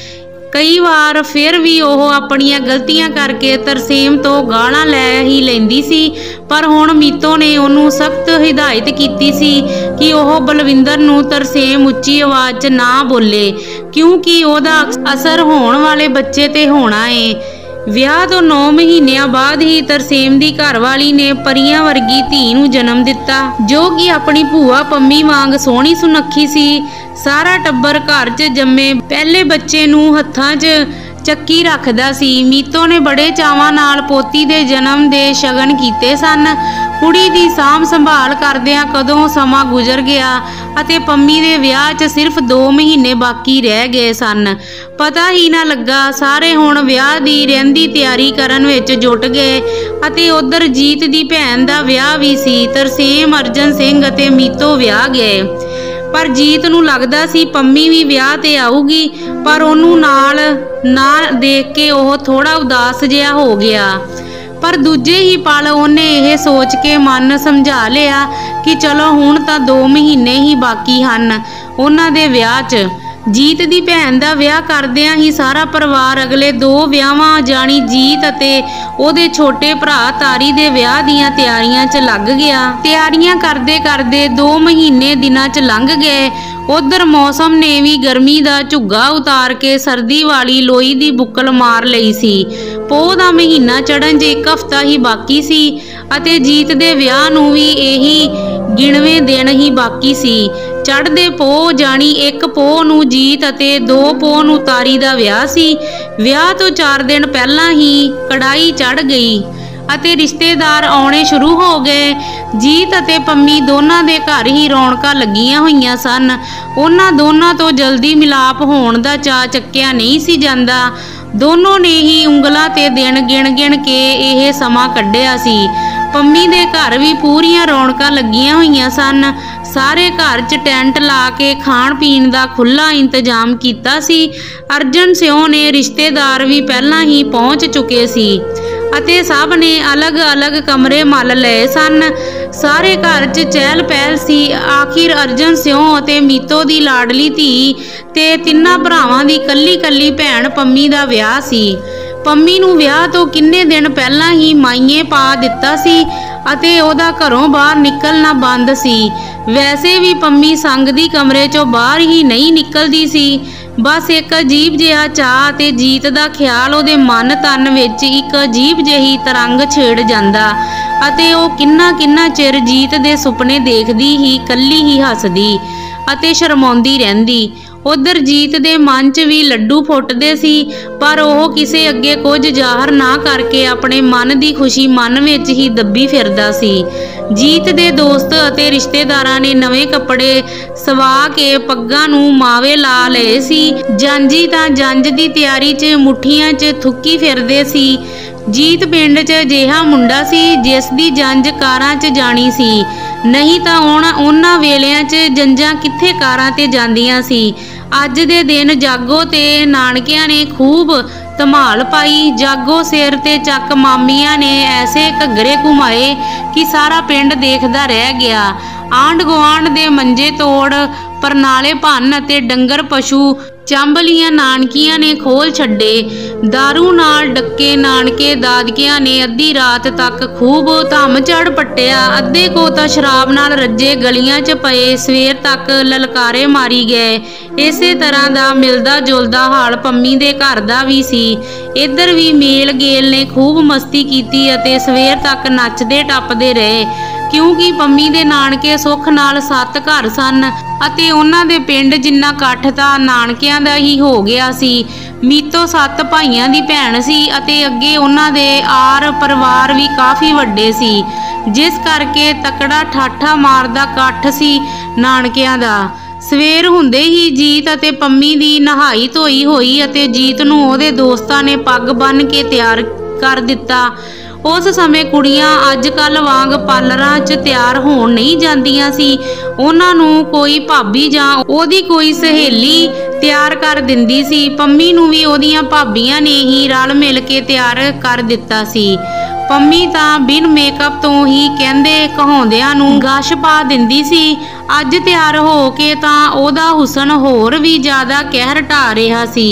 कई बार फिर भी ਉਹ ਆਪਣੀਆਂ ਗਲਤੀਆਂ ਕਰਕੇ ਤਰਸੇਮ ਤੋਂ ਗਾਲਾਂ ਲੈ ਹੀ ਲੈਂਦੀ ਸੀ, ਪਰ ਹੁਣ ਮੀਤੋ ਨੇ ਉਹਨੂੰ ਸਖਤ ਹਿਦਾਇਤ ਕੀਤੀ ਸੀ ਕਿ ਉਹ ਬਲਵਿੰਦਰ ਨੂੰ ਤਰਸੇਮ ਉੱਚੀ ਆਵਾਜ਼ 'ਚ ਨਾ ਬੋਲੇ, ਕਿਉਂਕਿ ਉਹਦਾ ਅਸਰ ਹੋਣ ਵਾਲੇ ਬੱਚੇ ਤੇ ਹੋਣਾ ਏ। ਵਿਆਹ ਤੋਂ ਨੌ ਮਹੀਨਿਆਂ ਬਾਅਦ ਹੀ ਤਰਸੇਮ ਦੀ ਘਰਵਾਲੀ ਨੇ ਪਰੀਆਂ ਵਰਗੀ ਧੀ ਨੂੰ ਜਨਮ ਦਿੱਤਾ, ਜੋ ਕਿ ਆਪਣੀ ਭੂਆ ਪੰਮੀ ਵਾਂਗ ਸੋਹਣੀ ਸੁਨੱਖੀ ਸੀ। ਸਾਰਾ ਟੱਬਰ ਘਰ 'ਚ ਜੰਮੇ ਪਹਿਲੇ ਬੱਚੇ ਨੂੰ ਹੱਥਾਂ 'ਚ ਚੱਕੀ ਰੱਖਦਾ ਸੀ। ਮੀਤੋ ਨੇ ਬੜੇ ਚਾਵਾਂ ਨਾਲ ਪੋਤੀ ਦੇ ਜਨਮ ਦੇ ਸ਼ਗਨ ਕੀਤੇ ਸਨ। ਕੁੜੀ ਦੀ ਸਾਂਭ ਸੰਭਾਲ ਕਰਦਿਆਂ ਕਦੋਂ ਸਮਾਂ ਗੁਜ਼ਰ ਗਿਆ ਅਤੇ ਪੰਮੀ ਦੇ ਵਿਆਹ 'ਚ ਸਿਰਫ ਦੋ ਮਹੀਨੇ ਬਾਕੀ ਰਹਿ ਗਏ ਸਨ। ਪਤਾ ਹੀ ਨਾ ਲੱਗਾ। ਸਾਰੇ ਹੁਣ ਵਿਆਹ ਦੀ ਰਹਿੰਦੀ ਤਿਆਰੀ ਕਰਨ ਵਿੱਚ ਜੁਟ ਗਏ ਅਤੇ ਉਧਰ ਜੀਤ ਦੀ ਭੈਣ ਦਾ ਵਿਆਹ ਵੀ ਸੀ। ਤਰਸੇਮ, ਅਰਜਨ ਸਿੰਘ ਅਤੇ ਮੀਤੋ ਵਿਆਹ ਗਏ, ਪਰ ਜੀਤ ਨੂੰ ਲੱਗਦਾ ਸੀ ਪੰਮੀ ਵੀ ਵਿਆਹ ਤੇ ਆਊਗੀ, ਪਰ ਉਹਨੂੰ ਨਾਲ ਨਾ ਦੇਖ ਕੇ ਉਹ ਥੋੜਾ ਉਦਾਸ ਜਿਹਾ ਹੋ ਗਿਆ। ਪਰ ਦੂਜੇ ਹੀ ਪਲ ਉਹਨੇ ਇਹ ਸੋਚ ਕੇ ਮਨ ਸਮਝਾ ਲਿਆ ਕਿ ਚਲੋ ਹੁਣ ਤਾਂ ਦੋ ਮਹੀਨੇ ਹੀ ਬਾਕੀ ਹਨ ਉਹਨਾਂ ਦੇ ਵਿਆਹ 'ਚ। ਜੀਤ ਦੀ ਭੈਣ ਦਾ ਵਿਆਹ ਕਰਦਿਆਂ ਹੀ ਸਾਰਾ ਪਰਿਵਾਰ ਅਗਲੇ ਦੋ ਵਿਆਹਾਂ ਜਾਣੀ ਜੀਤ ਅਤੇ ਉਹਦੇ ਛੋਟੇ ਭਰਾ ਤਾਰੀ ਦੇ ਵਿਆਹ ਦੀਆਂ ਤਿਆਰੀਆਂ 'ਚ ਲੱਗ ਗਿਆ। ਤਿਆਰੀਆਂ ਕਰਦੇ ਕਰਦੇ ਦੋ ਮਹੀਨੇ ਦਿਨਾਂ 'ਚ ਲੰਘ ਗਏ। ਉਧਰ ਮੌਸਮ ਨੇ ਵੀ ਗਰਮੀ ਦਾ ਝੁੱਗਾ ਉਤਾਰ ਕੇ ਸਰਦੀ ਵਾਲੀ ਲੋਈ ਦੀ ਬੁੱਕਲ ਮਾਰ ਲਈ ਸੀ। ਪੋਹ ਦਾ ਮਹੀਨਾ ਚੜ੍ਹਨ 'ਚ ਇੱਕ ਹਫ਼ਤਾ ਹੀ ਬਾਕੀ ਸੀ ਅਤੇ ਜੀਤ ਦੇ ਵਿਆਹ ਨੂੰ ਵੀ ਇਹੀ ਗਿਣਵੇਂ ਦਿਨ ਹੀ ਬਾਕੀ ਸੀ। ਚੜ੍ਹਦੇ ਪੋਹ ਜਾਣੀ ਇੱਕ ਪੋਹ ਨੂੰ ਜੀਤ ਅਤੇ ਦੋ ਪੋਹ ਨੂੰ ਤਾਰੀ ਦਾ ਵਿਆਹ ਸੀ। ਵਿਆਹ ਤੋਂ ਚਾਰ ਦਿਨ ਪਹਿਲਾਂ ਹੀ ਕੜਾਈ ਚੜ੍ਹ ਗਈ ਅਤੇ ਰਿਸ਼ਤੇਦਾਰ ਆਉਣੇ ਸ਼ੁਰੂ ਹੋ ਗਏ। ਜੀਤ ਅਤੇ ਪੰਮੀ ਦੋਨਾਂ ਦੇ ਘਰ ਹੀ ਰੌਣਕਾਂ ਲੱਗੀਆਂ ਹੋਈਆਂ ਸਨ। ਉਹਨਾਂ ਦੋਨਾਂ ਤੋਂ ਜਲਦੀ ਮਿਲਾਪ ਹੋਣ ਦਾ ਚਾਅ ਚੱਕਿਆ ਨਹੀਂ ਸੀ ਜਾਂਦਾ। ਦੋਨੋਂ ਨੇ ਹੀ ਉਂਗਲਾਂ ਤੇ ਦਿਨ ਗਿਣ ਗਿਣ ਕੇ ਇਹ ਸਮਾਂ ਕੱਢਿਆ ਸੀ। ਪੰਮੀ ਦੇ ਘਰ ਵੀ ਪੂਰੀਆਂ ਰੌਣਕਾਂ ਲੱਗੀਆਂ ਹੋਈਆਂ ਸਨ। ਸਾਰੇ ਘਰ 'ਚ ਟੈਂਟ ਲਾ ਕੇ ਖਾਣ ਪੀਣ ਦਾ ਖੁੱਲ੍ਹਾ ਇੰਤਜ਼ਾਮ ਕੀਤਾ ਸੀ। ਅਰਜਨ ਸਿਉ ਨੇ ਰਿਸ਼ਤੇਦਾਰ ਵੀ ਪਹਿਲਾਂ ਹੀ ਪਹੁੰਚ ਚੁੱਕੇ ਸੀ ਅਤੇ ਸਭ ਨੇ ਅਲੱਗ-ਅਲੱਗ ਕਮਰੇ ਮੱਲ ਲਏ ਸਨ। ਸਾਰੇ ਘਰ 'ਚ ਚਹਿਲ ਪਹਿਲ ਸੀ। ਆਖਿਰ ਅਰਜਨ ਸਿਉ ਅਤੇ ਮੀਤੋ ਦੀ ਲਾਡਲੀ ਧੀ ਤੇ ਤਿੰਨਾਂ ਭਰਾਵਾਂ ਦੀ ਕੱਲੀ-ਕੱਲੀ ਭੈਣ ਪੰਮੀ ਦਾ ਵਿਆਹ ਸੀ। ਪੰਮੀ ਨੂੰ ਵਿਆਹ ਤੋਂ ਕਿੰਨੇ ਦਿਨ ਪਹਿਲਾਂ ਹੀ ਮਾਈਏ ਪਾ ਦਿੱਤਾ ਸੀ ਅਤੇ ਉਹਦਾ ਘਰੋਂ ਬਾਹਰ ਨਿਕਲਣਾ ਬੰਦ ਸੀ। ਵੈਸੇ ਵੀ ਪੰਮੀ ਸੰਗ ਦੀ ਕਮਰੇ 'ਚੋਂ ਬਾਹਰ ਹੀ ਨਹੀਂ ਨਿਕਲਦੀ ਸੀ। ਬਸ ਇੱਕ ਅਜੀਬ ਜਿਹਾ ਚਾਅ ਅਤੇ ਜੀਤ ਦਾ ਖਿਆਲ ਉਹਦੇ ਮਨ ਤਨ ਵਿੱਚ ਇੱਕ ਅਜੀਬ ਜਿਹੀ ਤਰੰਗ ਛੇੜ ਜਾਂਦਾ ਅਤੇ ਉਹ ਕਿੰਨਾ ਕਿੰਨਾ ਚਿਰ ਜੀਤ ਦੇ ਸੁਪਨੇ ਦੇਖਦੀ ਹੀ ਕੱਲੀ ਹੀ ਹੱਸਦੀ ਅਤੇ ਸ਼ਰਮਾਉਂਦੀ ਰਹਿੰਦੀ। ਉਧਰ ਜੀਤ ਦੇ ਮਨ 'ਚ ਵੀ ਲੱਡੂ ਫੁੱਟਦੇ ਸੀ, ਪਰ ਉਹ ਕਿਸੇ ਅੱਗੇ ਕੁਝ ਜ਼ਾਹਰ ਨਾ ਕਰਕੇ ਆਪਣੇ ਮਨ ਦੀ ਖੁਸ਼ੀ ਮਨ ਵਿੱਚ ਹੀ ਦੱਬੀ ਫਿਰਦਾ ਸੀ। ਜੀਤ ਦੇ ਦੋਸਤ ਅਤੇ ਰਿਸ਼ਤੇਦਾਰਾਂ ਨੇ ਨਵੇਂ ਕੱਪੜੇ ਸਵਾ ਕੇ ਪੱਗਾਂ ਨੂੰ ਮਾਵੇ ਲਾ ਲਏ ਸੀ। ਜਾਂਜੀ ਤਾਂ ਜੰਜ ਦੀ ਤਿਆਰੀ 'ਚ ਮੁੱਠੀਆਂ 'ਚ ਥੁੱਕੀ ਫਿਰਦੇ ਸੀ। ਜੀਤ ਪਿੰਡ 'ਚ ਅਜਿਹਾ ਮੁੰਡਾ ਸੀ ਜਿਸ ਦੀ ਜੰਜ ਕਾਰਾਂ 'ਚ ਜਾਣੀ ਸੀ, ਨਹੀਂ ਤਾਂ ਉਹਨਾਂ ਉਹਨਾਂ ਵੇਲਿਆਂ 'ਚ ਜੰਜਾਂ ਕਿੱਥੇ ਕਾਰਾਂ 'ਤੇ ਜਾਂਦੀਆਂ ਸੀ। ਅੱਜ ਦੇ ਦਿਨ ਜਾਗੋ ਤੇ ਨਾਨਕਿਆਂ ਨੇ ਖੂਬ ਧਮਾਲ ਪਾਈ। ਜਾਗੋ ਸਿਰ ਤੇ ਚੱਕ ਮਾਮੀਆਂ ਨੇ ਐਸੇ ਘੱਗਰੇ ਘੁਮਾਏ ਕਿ ਸਾਰਾ ਪਿੰਡ ਦੇਖਦਾ ਰਹਿ ਗਿਆ। ਆਂਢ ਗੁਆਂਢ ਦੇ ਮੰਜੇ ਤੋੜ, ਪਰਨਾਲੇ ਭੰਨ ਅਤੇ ਡੰਗਰ ਪਸ਼ੂ ਚਾਂਬਲੀਆਂ ਨਾਨਕੀਆਂ ਨੇ ਖੋਲ ਛੱਡੇ। ਦਾਰੂ ਨਾਲ ਡੱਕੇ ਨਾਨਕੇ ਦਾਦਕਿਆਂ ਨੇ ਅੱਧੀ ਰਾਤ ਤੱਕ ਖੂਬ ਧੰਮ ਚੜ ਪੱਟਿਆ। ਅੱਧੇ ਕੋ ਤਾਂ ਸ਼ਰਾਬ ਨਾਲ ਰੱਜੇ ਗਲੀਆਂ 'ਚ ਪਏ ਸਵੇਰ ਤੱਕ ਲਲਕਾਰੇ ਮਾਰੀ ਗਏ। ਇਸੇ ਤਰ੍ਹਾਂ ਦਾ ਮਿਲਦਾ ਜੁਲਦਾ ਹਾਲ ਪੰਮੀ ਦੇ ਘਰ ਦਾ ਵੀ ਸੀ। ਇੱਧਰ ਵੀ ਮੇਲ ਗੇਲ ਨੇ ਖੂਬ ਮਸਤੀ ਕੀਤੀ ਅਤੇ ਸਵੇਰ ਤੱਕ ਨੱਚਦੇ ਟੱਪਦੇ ਰਹੇ, ਕਿਉਂਕਿ ਪੰਮੀ ਦੇ ਨਾਨਕੇ ਸੁੱਖ ਨਾਲ ਸੱਤ ਘਰ ਸਨ ਅਤੇ ਉਹਨਾਂ ਦੇ ਪਿੰਡ ਜਿੰਨਾ ਇਕੱਠ ਤਾਂ ਨਾਨਕਿਆਂ ਦਾ ਹੀ ਹੋ ਗਿਆ ਸੀ। ਮੀਤੋ ਸੱਤ ਭਾਈਆਂ ਦੀ ਭੈਣ ਸੀ ਅਤੇ ਅੱਗੇ ਉਹਨਾਂ ਦੇ ਆਰ ਪਰਿਵਾਰ ਵੀ ਕਾਫੀ ਵੱਡੇ ਸੀ, ਜਿਸ ਕਰਕੇ ਤਕੜਾ ਠਾਠਾ ਮਾਰਦਾ ਇਕੱਠ ਸੀ ਨਾਨਕਿਆਂ ਦਾ। ਸਵੇਰ ਹੁੰਦੇ ਹੀ ਜੀਤ ਅਤੇ ਪੰਮੀ ਦੀ ਨਹਾਈ ਧੋਈ ਹੋਈ ਅਤੇ ਜੀਤ ਨੂੰ ਉਹਦੇ ਦੋਸਤਾਂ ਨੇ ਪੱਗ ਬੰਨ੍ਹ ਕੇ ਤਿਆਰ ਕਰ ਦਿੱਤਾ। ਉਸ ਸਮੇਂ ਕੁੜੀਆਂ ਅੱਜ ਕੱਲ੍ਹ ਵਾਂਗ ਪਾਰਲਰਾਂ 'ਚ ਤਿਆਰ ਹੋਣ ਨਹੀਂ ਜਾਂਦੀਆਂ ਸੀ। ਉਹਨਾਂ ਨੂੰ ਕੋਈ ਭਾਬੀ ਜਾਂ ਉਹਦੀ ਕੋਈ ਸਹੇਲੀ ਤਿਆਰ ਕਰ ਦਿੰਦੀ ਸੀ। ਪੰਮੀ ਨੂੰ ਵੀ ਉਹਦੀਆਂ ਭਾਬੀਆਂ ਨੇ ਹੀ ਰਲ ਮਿਲ ਕੇ ਤਿਆਰ ਕਰ ਦਿੱਤਾ ਸੀ। ਪੰਮੀ ਤਾਂ ਬਿਨ ਮੇਕਅਪ ਤੋਂ ਹੀ ਕਹਿੰਦੇ ਕਹਾਉਂਦਿਆਂ ਨੂੰ ਗਸ਼ ਪਾ ਦਿੰਦੀ ਸੀ। ਅੱਜ ਤਿਆਰ ਹੋ ਕੇ ਤਾਂ ਉਹਦਾ ਹੁਸਨ ਹੋਰ ਵੀ ਜ਼ਿਆਦਾ ਕਹਿਰ ਢਾ ਰਿਹਾ ਸੀ।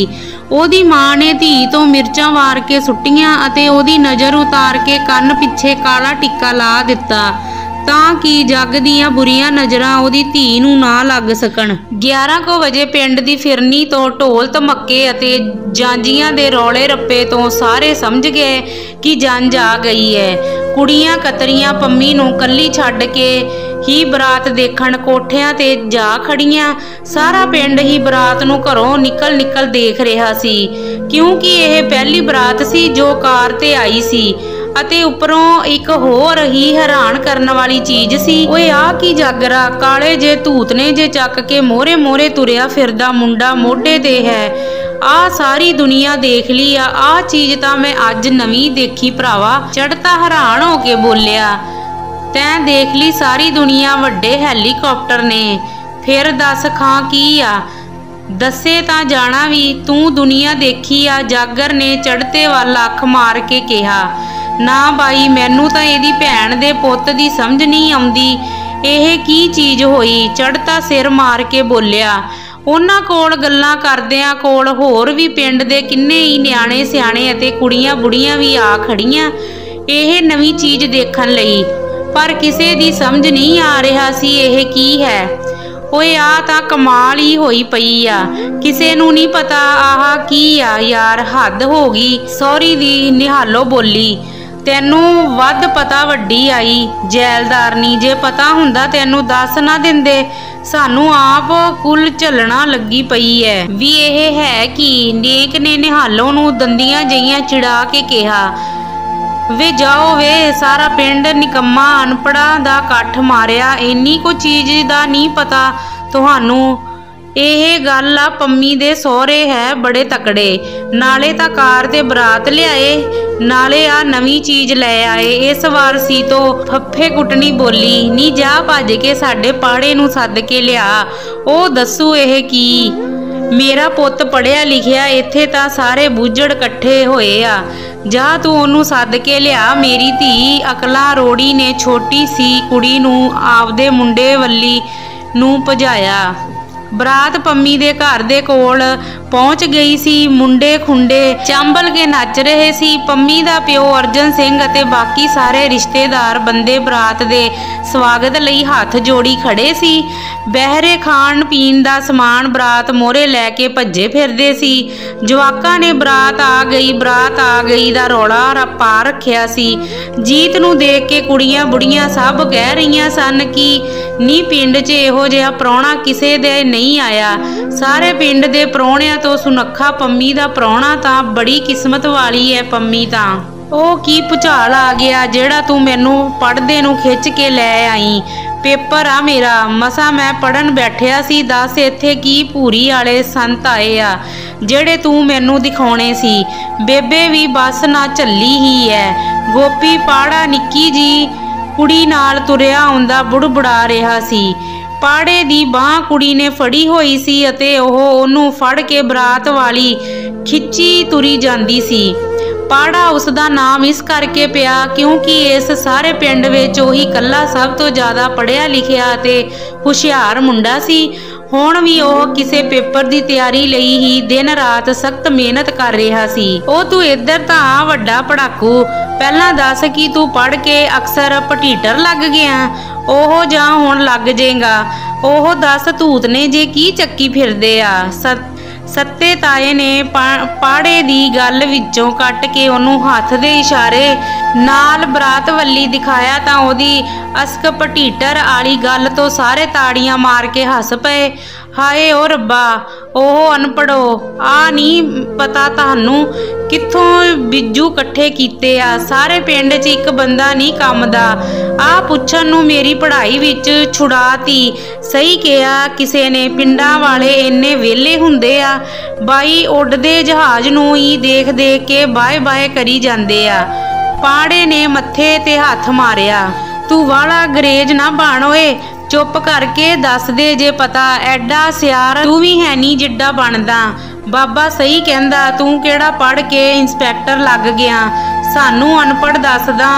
ਉਹਦੀ ਮਾਂ ਨੇ ਧੀ ਤੋਂ ਮਿਰਚਾਂ ਵਾਰ ਕੇ ਸੁੱਟੀਆਂ ਅਤੇ ਉਹਦੀ ਨਜ਼ਰ ਉਤਾਰ ਕੇ ਕੰਨ ਪਿੱਛੇ ਕਾਲਾ ਟਿੱਕਾ ਲਾ ਦਿੱਤਾ ਤਾਂ ਕਿ ਜੱਗ ਦੀਆਂ ਬੁਰੀਆਂ ਨਜ਼ਰਾਂ ਉਹਦੀ ਧੀ ਨੂੰ ਨਾ ਲੱਗ ਸਕਣ। ਗਿਆਰਾਂ ਕੁ ਵਜੇ ਪਿੰਡ ਦੀ ਫਿਰਨੀ ਤੋਂ ਢੋਲ ਧਮੱਕੇ ਅਤੇ ਜਾਂਜੀਆਂ ਦੇ ਰੌਲੇ ਰੱਪੇ ਤੋਂ ਸਾਰੇ ਸਮਝ ਗਏ ਕਿ ਜੰਝ ਆ ਗਈ ਹੈ। ਕੁੜੀਆਂ ਕਤਰੀਆਂ ਪੰਮੀ ਨੂੰ ਕੱਲੀ ਛੱਡ ਕੇ ਹੀ ਬਰਾਤ ਦੇਖਣ ਕੋਠਿਆਂ ਤੇ ਜਾ ਖੜੀਆਂ। ਸਾਰਾ ਪਿੰਡ ਹੀ ਬਰਾਤ ਨੂੰ ਘਰੋਂ ਨਿਕਲ ਨਿਕਲ ਦੇਖ ਰਿਹਾ ਸੀ ਕਿਉਂਕਿ ਇਹ ਪਹਿਲੀ ਬਰਾਤ ਸੀ ਜੋ ਕਾਰ ਤੇ ਆਈ ਸੀ। ਅਤੇ ਉੱਪਰੋਂ ਇੱਕ ਹੋਰ ਹੀ ਹੈਰਾਨ ਕਰਨ ਵਾਲੀ ਚੀਜ਼ ਸੀ, ਓਏ ਆ ਕੀ ਜਾਗਰਾ ਕਾਲੇ ਜੇ ਧੂਤਨੇ ਜੇ ਚੱਕ ਕੇ ਮੋਹਰੇ ਮੋਹਰੇ ਤੁਰਿਆ ਫਿਰਦਾ ਮੁੰਡਾ ਮੋਢੇ ਤੇ ਹੈ। ਆ ਸਾਰੀ ਦੁਨੀਆ ਦੇਖ ਲਈ ਆ ਆ ਚੀਜ਼ ਤਾਂ ਮੈਂ ਅੱਜ ਨਵੀਂ ਦੇਖੀ ਭਰਾਵਾ। ਚੜ੍ਹਤਾ ਹੈਰਾਨ ਹੋ ਕੇ ਬੋਲਿਆ, ਤੈਂ ਦੇਖ ਲਈ ਸਾਰੀ ਦੁਨੀਆ ਵੱਡੇ ਹੈਲੀਕਾਪਟਰ ਨੇ, ਫਿਰ ਦੱਸ ਖਾਂ ਕੀ ਆ? ਦੱਸੇ ਤਾਂ ਜਾਣਾ ਵੀ, ਤੂੰ ਦੁਨੀਆ ਦੇਖੀ ਆ? ਜਾਗਰ ਨੇ ਚੜ੍ਹਤੇ ਵੱਲ ਅੱਖ ਮਾਰ ਕੇ ਕਿਹਾ, ਨਾ ਬਾਈ ਮੈਨੂੰ ਤਾਂ ਇਹਦੀ ਭੈਣ ਦੇ ਪੁੱਤ ਦੀ ਸਮਝ ਨਹੀਂ ਆਉਂਦੀ, ਇਹ ਕੀ ਚੀਜ਼ ਹੋਈ? ਚੜ੍ਹਤਾ ਸਿਰ ਮਾਰ ਕੇ ਬੋਲਿਆ। ਉਹਨਾਂ ਕੋਲ ਗੱਲਾਂ ਕਰਦਿਆਂ ਕੋਲ ਹੋਰ ਵੀ ਪਿੰਡ ਦੇ ਕਿੰਨੇ ਹੀ ਨਿਆਣੇ ਸਿਆਣੇ ਅਤੇ ਕੁੜੀਆਂ ਬੁੜੀਆਂ ਵੀ ਆ ਖੜੀਆਂ ਇਹ ਨਵੀਂ ਚੀਜ਼ ਦੇਖਣ ਲਈ, ਪਰ ਕਿਸੇ ਦੀ ਸਮਝ ਨਹੀਂ ਆ ਰਿਹਾ ਸੀ ਇਹ ਕੀ ਹੈ। ਓਏ ਆ ਤਾਂ ਕਮਾਲ ਹੀ ਹੋਈ ਪਈ ਆ, ਕਿਸੇ ਨੂੰ ਨਹੀਂ ਪਤਾ ਆਹ ਕੀ ਆ ਯਾਰ, ਹੱਦ ਹੋ ਗਈ। ਸੌਰੀ ਦੀ ਨਿਹਾਲੋ ਬੋਲੀ, ਤੈਨੂੰ ਵੱਧ ਪਤਾ ਵੱਡੀ ਆਈ ਜੈਲਦਾਰਨੀ, ਜੇ ਪਤਾ ਹੁੰਦਾ ਤੈਨੂੰ ਦੱਸ ਨਾ ਦਿੰਦੇ, ਸਾਨੂੰ ਆਪ ਕੁੱਲ ਝੱਲਣਾ ਲੱਗੀ ਪਈ ਐ ਵੀ ਇਹ ਹੈ ਕੀ? ਨੇਕ ਨੇ ਨਿਹਾਲੋ ਨੂੰ ਦੰਦੀਆਂ ਜਿਹੀਆਂ ਚਿੜਾ ਕੇ ਕਿਹਾ, ਵੇ ਜਾਓ ਵੇ, ਸਾਰਾ ਪਿੰਡ ਨਿਕੰਮਾ ਅਨਪੜਾਂ ਦਾ ਇਕੱਠ ਮਾਰਿਆ, ਇੰਨੀ ਕੋ ਚੀਜ਼ ਦਾ ਨਹੀਂ ਪਤਾ ਤੁਹਾਨੂੰ? ਇਹ ਗੱਲ ਆ ਪੰਮੀ ਦੇ ਸਹੁਰੇ ਹੈ ਬੜੇ ਤਕੜੇ, ਨਾਲੇ ਤਾਂ ਕਾਰ ਤੇ ਬਰਾਤ ਲਿਆਏ ਨਾਲੇ ਆ ਨਵੀਂ ਚੀਜ਼ ਲੈ ਆਏ। ਇਸ ਵਾਰ ਸੀ ਤੋਂ ਫੱਫੇ ਕੁੱਟਣੀ ਬੋਲੀ, ਨੀ ਜਾ ਭੱਜ ਕੇ ਸਾਡੇ ਪਾੜੇ ਨੂੰ ਸੱਦ ਕੇ ਲਿਆ, ਉਹ ਦੱਸੂ ਇਹ ਕੀ? ਮੇਰਾ ਪੁੱਤ ਪੜ੍ਹਿਆ ਲਿਖਿਆ, ਇੱਥੇ ਤਾਂ ਸਾਰੇ ਬੁੱਝੜ ਇਕੱਠੇ ਹੋਏ ਆ, ਜਾ ਤੂੰ ਉਹਨੂੰ ਸੱਦ ਕੇ ਲਿਆ। ਮੇਰੀ ਧੀ ਅਕਲਾਂ ਰੋੜੀ ਨੇ ਛੋਟੀ ਸੀ ਕੁੜੀ ਨੂੰ ਆਪਦੇ ਮੁੰਡੇ ਵੱਲੀ ਨੂੰ ਭਜਾਇਆ। ਬਰਾਤ ਪੰਮੀ ਦੇ ਘਰ ਦੇ ਕੋਲ ਪਹੁੰਚ ਗਈ ਸੀ। ਮੁੰਡੇ ਖੁੰਡੇ ਚੰਬਲ ਕੇ ਨੱਚ ਰਹੇ ਸੀ। ਪੰਮੀ ਦਾ ਪਿਓ ਅਰਜਨ ਸਿੰਘ ਅਤੇ ਬਾਕੀ ਸਾਰੇ ਰਿਸ਼ਤੇਦਾਰ ਬੰਦੇ ਬਰਾਤ ਦੇ ਸਵਾਗਤ ਲਈ ਹੱਥ ਜੋੜੀ ਖੜੇ ਸੀ। ਬਹਿਰੇ ਖਾਣ ਪੀਣ ਦਾ ਸਮਾਨ ਬਰਾਤ ਮੋਹਰੇ ਲੈ ਕੇ ਭੱਜੇ ਫਿਰਦੇ ਸੀ। ਜਵਾਕਾਂ ਨੇ ਬਰਾਤ ਆ ਗਈ ਬਰਾਤ ਆ ਗਈ ਦਾ ਰੌਲਾ ਪਾ ਰੱਖਿਆ ਸੀ। ਜੀਤ ਨੂੰ ਦੇਖ ਕੇ ਕੁੜੀਆਂ ਬੁੜੀਆਂ ਸਭ ਕਹਿ ਰਹੀਆਂ ਸਨ ਕਿ ਨੀ ਪਿੰਡ 'ਚ ਇਹੋ ਜਿਹਾ ਪ੍ਰਾਹੁਣਾ ਕਿਸੇ ਦੇ ਨਹੀਂ ਆਇਆ। ਸਾਰੇ ਪਿੰਡ ਦੇ ਪ੍ਰਾਹੁਣਿਆਂ ਤੋਂ ਸੁਨੱਖਾ ਪੰਮੀ ਦਾ ਪ੍ਰਾਹੁਣਾ ਤਾਂ ਬੜੀ ਕਿਸਮਤ ਵਾਲੀ ਹੈ। ਪੰਮੀ ਤਾਂ ਉਹ ਕੀ ਭੁਚਾਲ ਆ ਗਿਆ ਜਿਹੜਾ ਤੂੰ ਮੈਨੂੰ ਪੜ੍ਹਦੇ ਨੂੰ ਖਿੱਚ ਕੇ ਲੈ ਆਈ। ਪੇਪਰ ਆ ਮੇਰਾ, ਮਸਾਂ ਮੈਂ ਪੜ੍ਹਨ ਬੈਠਿਆ ਸੀ। ਦੱਸ ਇੱਥੇ ਕੀ ਭੂਰੀ ਵਾਲੇ ਸੰਤ ਆਏ ਆ ਜਿਹੜੇ ਤੂੰ ਮੈਨੂੰ ਦਿਖਾਉਣੇ ਸੀ। ਬੇਬੇ ਵੀ ਬਸ ਨਾ ਝੱਲੀ ਹੀ ਐ। ਗੋਪੀ ਪਾੜਾ ਨਿੱਕੀ ਜੀ ਕੁੜੀ ਨਾਲ ਤੁਰਿਆ ਆਉਂਦਾ ਬੁੜਬੁੜਾ ਰਿਹਾ ਸੀ। ਪਾੜੇ ਦੀ ਬਾਂਹ ਕੁੜੀ ਨੇ ਫੜੀ ਹੋਈ ਸੀ ਅਤੇ ਉਹ ਉਹਨੂੰ ਫੜ ਕੇ ਬਰਾਤ ਵਾਲੀ ਖਿੱਚੀ ਤੁਰੀ ਜਾਂਦੀ ਸੀ। ਪਾੜਾ ਉਸ ਦਾ ਨਾਮ ਇਸ ਕਰਕੇ ਪਿਆ ਕਿਉਂਕਿ ਇਸ ਸਾਰੇ ਪਿੰਡ ਵਿੱਚ ਉਹੀ ਇਕੱਲਾ ਸਭ ਤੋਂ ਜ਼ਿਆਦਾ ਪੜ੍ਹਿਆ ਲਿਖਿਆ ਅਤੇ ਹੁਸ਼ਿਆਰ ਮੁੰਡਾ ਸੀ। ਹੁਣ ਵੀ ਉਹ ਕਿਸੇ ਪੇਪਰ ਦੀ ਤਿਆਰੀ ਲਈ ਹੀ ਦਿਨ ਰਾਤ ਸਖਤ ਮਿਹਨਤ ਕਰ ਰਿਹਾ ਸੀ। ਉਹ ਤੂੰ ਇੱਧਰ ਤਾਂ ਆ ਵੱਡਾ ਪੜਾਕੂ, ਪਹਿਲਾਂ ਦੱਸ ਕਿ ਤੂੰ ਪੜ੍ਹ ਕੇ ਅਕਸਰ ਪਟੀਟਰ ਲੱਗ ਗਿਆ ਉਹ ਜਾਂ ਹੁਣ ਲੱਗ ਜਾਏਗਾ। ਉਹ ਦੱਸ ਧੂਤ ਨੇ ਜੇ ਕੀ ਚੱਕੀ ਫਿਰਦੇ ਆ। ਸੱਤੇ ਤਾਏ ਨੇ ਪਾੜੇ ਦੀ ਗੱਲ ਵਿੱਚੋਂ ਕੱਟ ਕੇ ਉਹਨੂੰ ਹੱਥ ਦੇ ਇਸ਼ਾਰੇ ਨਾਲ ਬਰਾਤ ਵੱਲੀ ਦਿਖਾਇਆ ਤਾਂ ਉਹਦੀ ਅਸਕ ਪਟੀਟਰ ਵਾਲੀ ਗੱਲ ਤੋਂ ਸਾਰੇ ਤਾੜੀਆਂ ਮਾਰ ਕੇ ਹੱਸ ਪਏ। ਹਾਏ ਓ ਰੱਬਾ, ਉਹ ਅਨਪੜੋ, ਆ ਨਹੀਂ ਪਤਾ ਤੁਹਾਨੂੰ ਕਿੱਥੋਂ ਬਿੱਜੂ ਇਕੱਠੇ ਕੀਤੇ ਆ। ਸਾਰੇ ਪਿੰਡ 'ਚ ਇੱਕ ਬੰਦਾ ਨਹੀਂ ਕੰਮ ਦਾ। ਆ ਪੁੱਛਣ ਨੂੰ ਮੇਰੀ ਪੜ੍ਹਾਈ ਵਿੱਚ ਛੁਡਾਤੀ। ਸਹੀ ਕਿਹਾ ਕਿਸੇ ਨੇ, ਪਿੰਡਾਂ ਵਾਲੇ ਇੰਨੇ ਵਿਹਲੇ ਹੁੰਦੇ ਆ ਬਾਈ, ਉੱਡਦੇ ਜਹਾਜ਼ ਨੂੰ ਹੀ ਦੇਖ ਦੇਖ ਕੇ ਬਾਏ ਬਾਏ ਕਰੀ ਜਾਂਦੇ ਆ। ਪਾੜੇ ਨੇ ਮੱਥੇ ਤੇ ਹੱਥ ਮਾਰਿਆ। ਤੂੰ ਵਾਲਾ ਅੰਗਰੇਜ਼ ਨਾ ਬਣ ਓਏ, ਚੁੱਪ ਕਰਕੇ ਦੱਸ ਦੇ ਜੇ ਪਤਾ। ਐਡਾ ਸਿਆਰ ਤੂੰ ਵੀ ਹੈ ਨਹੀਂ ਜਿੱਡਾ ਬਣਦਾ। ਬਾਬਾ ਸਹੀ ਕਹਿੰਦਾ, ਤੂੰ ਕਿਹੜਾ ਪੜ੍ਹ ਕੇ ਇੰਸਪੈਕਟਰ ਲੱਗ ਗਿਆ। ਸਾਨੂੰ ਅਨਪੜ੍ਹ ਦੱਸਦਾ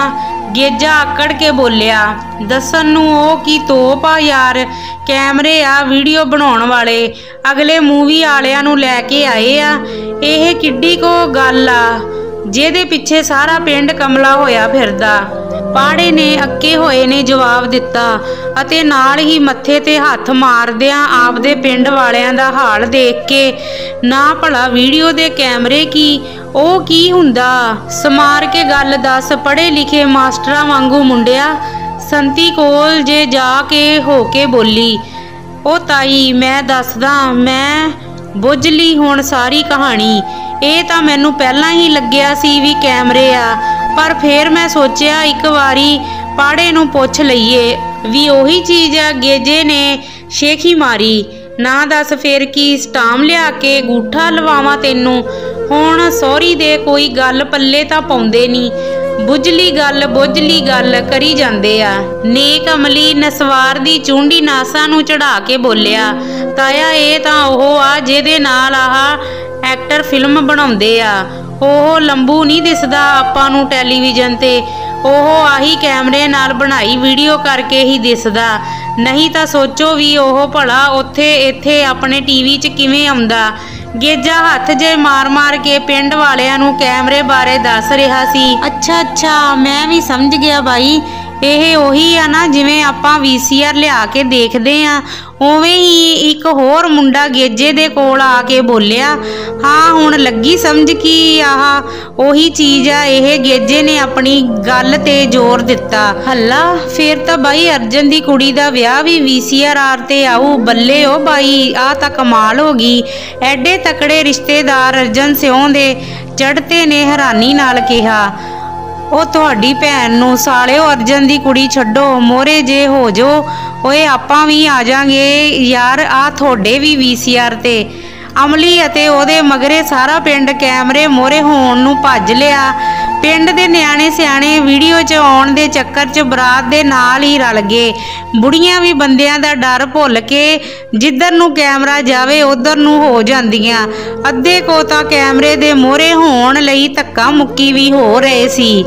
ਗੇਜਾ ਆਕੜ ਕੇ ਬੋਲਿਆ। ਦੱਸਣ ਨੂੰ ਉਹ ਕੀ ਤੋਪ ਆ ਯਾਰ, ਕੈਮਰੇ ਆ ਵੀਡੀਓ ਬਣਾਉਣ ਵਾਲੇ, ਅਗਲੇ ਮੂਵੀ ਵਾਲਿਆਂ ਨੂੰ ਲੈ ਕੇ ਆਏ ਆ। ਇਹ ਕਿੱਡੀ ਕੋ ਗੱਲ ਆ ਜਿਹਦੇ ਪਿੱਛੇ ਸਾਰਾ ਪਿੰਡ ਕਮਲਾ ਹੋਇਆ ਫਿਰਦਾ। ਪਾੜੇ ਨੇ ਅੱਕੇ ਹੋਏ ਨੇ ਜਵਾਬ ਦਿੱਤਾ ਅਤੇ ਨਾਲ ਹੀ ਮੱਥੇ ਤੇ ਹੱਥ ਮਾਰਦਿਆਂ ਆਪਦੇ ਪਿੰਡ ਵਾਲਿਆਂ ਦਾ ਹਾਲ ਦੇਖ ਕੇ, ਨਾ ਭਲਾ ਵੀਡੀਓ ਦੇ ਕੈਮਰੇ ਕੀ, ਉਹ ਕੀ ਹੁੰਦਾ, ਸਮਾਰ ਕੇ ਗੱਲ ਦੱਸ। ਪੜ੍ਹੇ ਲਿਖੇ ਮਾਸਟਰਾਂ ਵਾਂਗੂ ਮੁੰਡਿਆ ਸੰਤੀ ਕੋਲ ਜੇ ਜਾ ਕੇ ਹੋ ਕੇ ਬੋਲੀ। ਉਹ ਤਾਈ ਮੈਂ ਦੱਸਦਾ, ਮੈਂ ਬੁੱਝ ਲਈ ਹੁਣ ਸਾਰੀ ਕਹਾਣੀ। ਇਹ ਤਾਂ ਮੈਨੂੰ ਪਹਿਲਾਂ ਹੀ ਲੱਗਿਆ ਸੀ ਵੀ ਕੈਮਰੇ ਆ, ਪਰ ਫਿਰ ਮੈਂ ਸੋਚਿਆ ਇੱਕ ਵਾਰੀ ਪਾੜੇ ਨੂੰ ਪੁੱਛ ਲਈਏ ਵੀ ਉਹੀ ਚੀਜ਼ ਆ। ਗੇਜੇ ਨੇ ਸ਼ੇਖੀ ਮਾਰੀ। ਨਾ ਦੱਸ ਫਿਰ ਕੀ ਸਟਾਮ ਲਿਆ ਕੇ ਗੂਠਾ ਲਵਾਵਾਂ ਤੈਨੂੰ? ਹੁਣ ਸਹੁਰੀ ਦੇ ਕੋਈ ਗੱਲ ਪੱਲੇ ਤਾਂ ਪਾਉਂਦੇ ਨਹੀਂ, ਬੁੱਝਲੀ ਗੱਲ ਬੁੱਝਲੀ ਗੱਲ ਕਰੀ ਜਾਂਦੇ ਆ। ਨੇਕ ਅਮਲੀ ਨਸਵਾਰ ਦੀ ਚੁੰਡੀ ਨਾਸਾਂ ਨੂੰ ਚੜਾ ਕੇ ਬੋਲਿਆ। ਤਾਇਆ ਇਹ ਤਾਂ ਉਹ ਆ ਜਿਹਦੇ ਨਾਲ ਆਹ ਐਕਟਰ ਫਿਲਮ ਬਣਾਉਂਦੇ ਆ। ਉਹ ਲੰਬੂ ਨਹੀਂ ਦਿਸਦਾ ਆਪਾਂ ਨੂੰ ਟੈਲੀਵਿਜ਼ਨ ਤੇ, ਉਹ ਆਹੀ ਕੈਮਰੇ ਨਾਲ ਬਣਾਈ ਵੀਡੀਓ ਕਰਕੇ ਹੀ ਦਿਸਦਾ। ਨਹੀਂ ਤਾਂ ਸੋਚੋ ਵੀ ਉਹ ਭਲਾ ਉੱਥੇ ਇੱਥੇ ਆਪਣੇ ਟੀਵੀ 'ਚ ਕਿਵੇਂ ਆਉਂਦਾ। ਗੇਜਾ ਹੱਥ ਜੇ ਮਾਰ ਮਾਰ ਕੇ ਪਿੰਡ ਵਾਲਿਆਂ ਨੂੰ ਕੈਮਰੇ ਬਾਰੇ ਦੱਸ ਰਿਹਾ ਸੀ। ਅੱਛਾ ਅੱਛਾ ਮੈਂ ਵੀ ਸਮਝ ਗਿਆ ਬਾਈ, ਇਹ ਉਹੀ ਆ ਨਾ ਜਿਵੇਂ ਆਪਾਂ ਵੀ ਸੀ ਆਰ ਲਿਆ ਕੇ ਦੇਖਦੇ ਆ, ਉਵੇਂ ਹੀ ਇੱਕ ਹੋਰ ਮੁੰਡਾ ਗੇਜੇ ਦੇ ਕੋਲ ਆ ਕੇ ਬੋਲਿਆ। ਹਾਂ ਹੁਣ ਲੱਗੀ ਸਮਝ ਕੀ ਆਹ ਉਹੀ ਚੀਜ਼ ਆ। ਇਹ ਗੇਜੇ ਨੇ ਆਪਣੀ ਗੱਲ ਤੇ ਜ਼ੋਰ ਦਿੱਤਾ। ਹੱਲਾ ਫੇਰ ਤਾਂ ਬਾਈ ਅਰਜਨ ਦੀ ਕੁੜੀ ਦਾ ਵਿਆਹ ਵੀ ਵੀ ਸੀ ਆਰ ਤੇ ਆਊ। ਬੱਲੇ ਓ ਬਾਈ, ਆਹ ਤਾਂ ਕਮਾਲ ਹੋ ਗਈ। ਐਡੇ ਤਕੜੇ ਰਿਸ਼ਤੇਦਾਰ ਅਰਜਨ ਸਿਉਂ ਦੇ ਚੜ੍ਹਤੇ ਨੇ ਹੈਰਾਨੀ ਨਾਲ ਕਿਹਾ। ਉਹ ਤੁਹਾਡੀ ਭੈਣ ਨੂੰ ਸਾਲਿਓ ਅਰਜਨ ਦੀ ਕੁੜੀ ਛੱਡੋ, ਮੋਰੇ ਜੇ ਹੋ ਜੋ। ਓਏ ਆਪਾਂ ਵੀ ਆ ਜਾਾਂਗੇ ਯਾਰ, ਆ ਤੁਹਾਡੇ ਵੀ ਵੀ ਸੀ ਆਰ ਤੇ। ਅਮਲੀ ਅਤੇ ਉਹਦੇ ਮਗਰੇ ਸਾਰਾ ਪਿੰਡ ਕੈਮਰੇ ਮੋਰੇ ਹੋਣ ਨੂੰ ਭੱਜ ਲਿਆ। ਪਿੰਡ ਦੇ ਨਿਆਣੇ ਸਿਆਣੇ ਵੀਡੀਓ 'ਚ ਆਉਣ ਦੇ ਚੱਕਰ 'ਚ ਬਰਾਤ ਦੇ ਨਾਲ ਹੀ ਰਲ ਗਏ। ਬੁੜੀਆਂ ਵੀ ਬੰਦਿਆਂ ਦਾ ਡਰ ਭੁੱਲ ਕੇ ਜਿੱਧਰ ਨੂੰ ਕੈਮਰਾ ਜਾਵੇ ਉਧਰ ਨੂੰ ਹੋ ਜਾਂਦੀਆਂ। ਅੱਧੇ ਕੋ ਤਾਂ ਕੈਮਰੇ ਦੇ ਮੋਰੇ ਹੋਣ ਲਈ ਧੱਕਾ ਮੁੱਕੀ ਵੀ ਹੋ ਰਹੇ ਸੀ।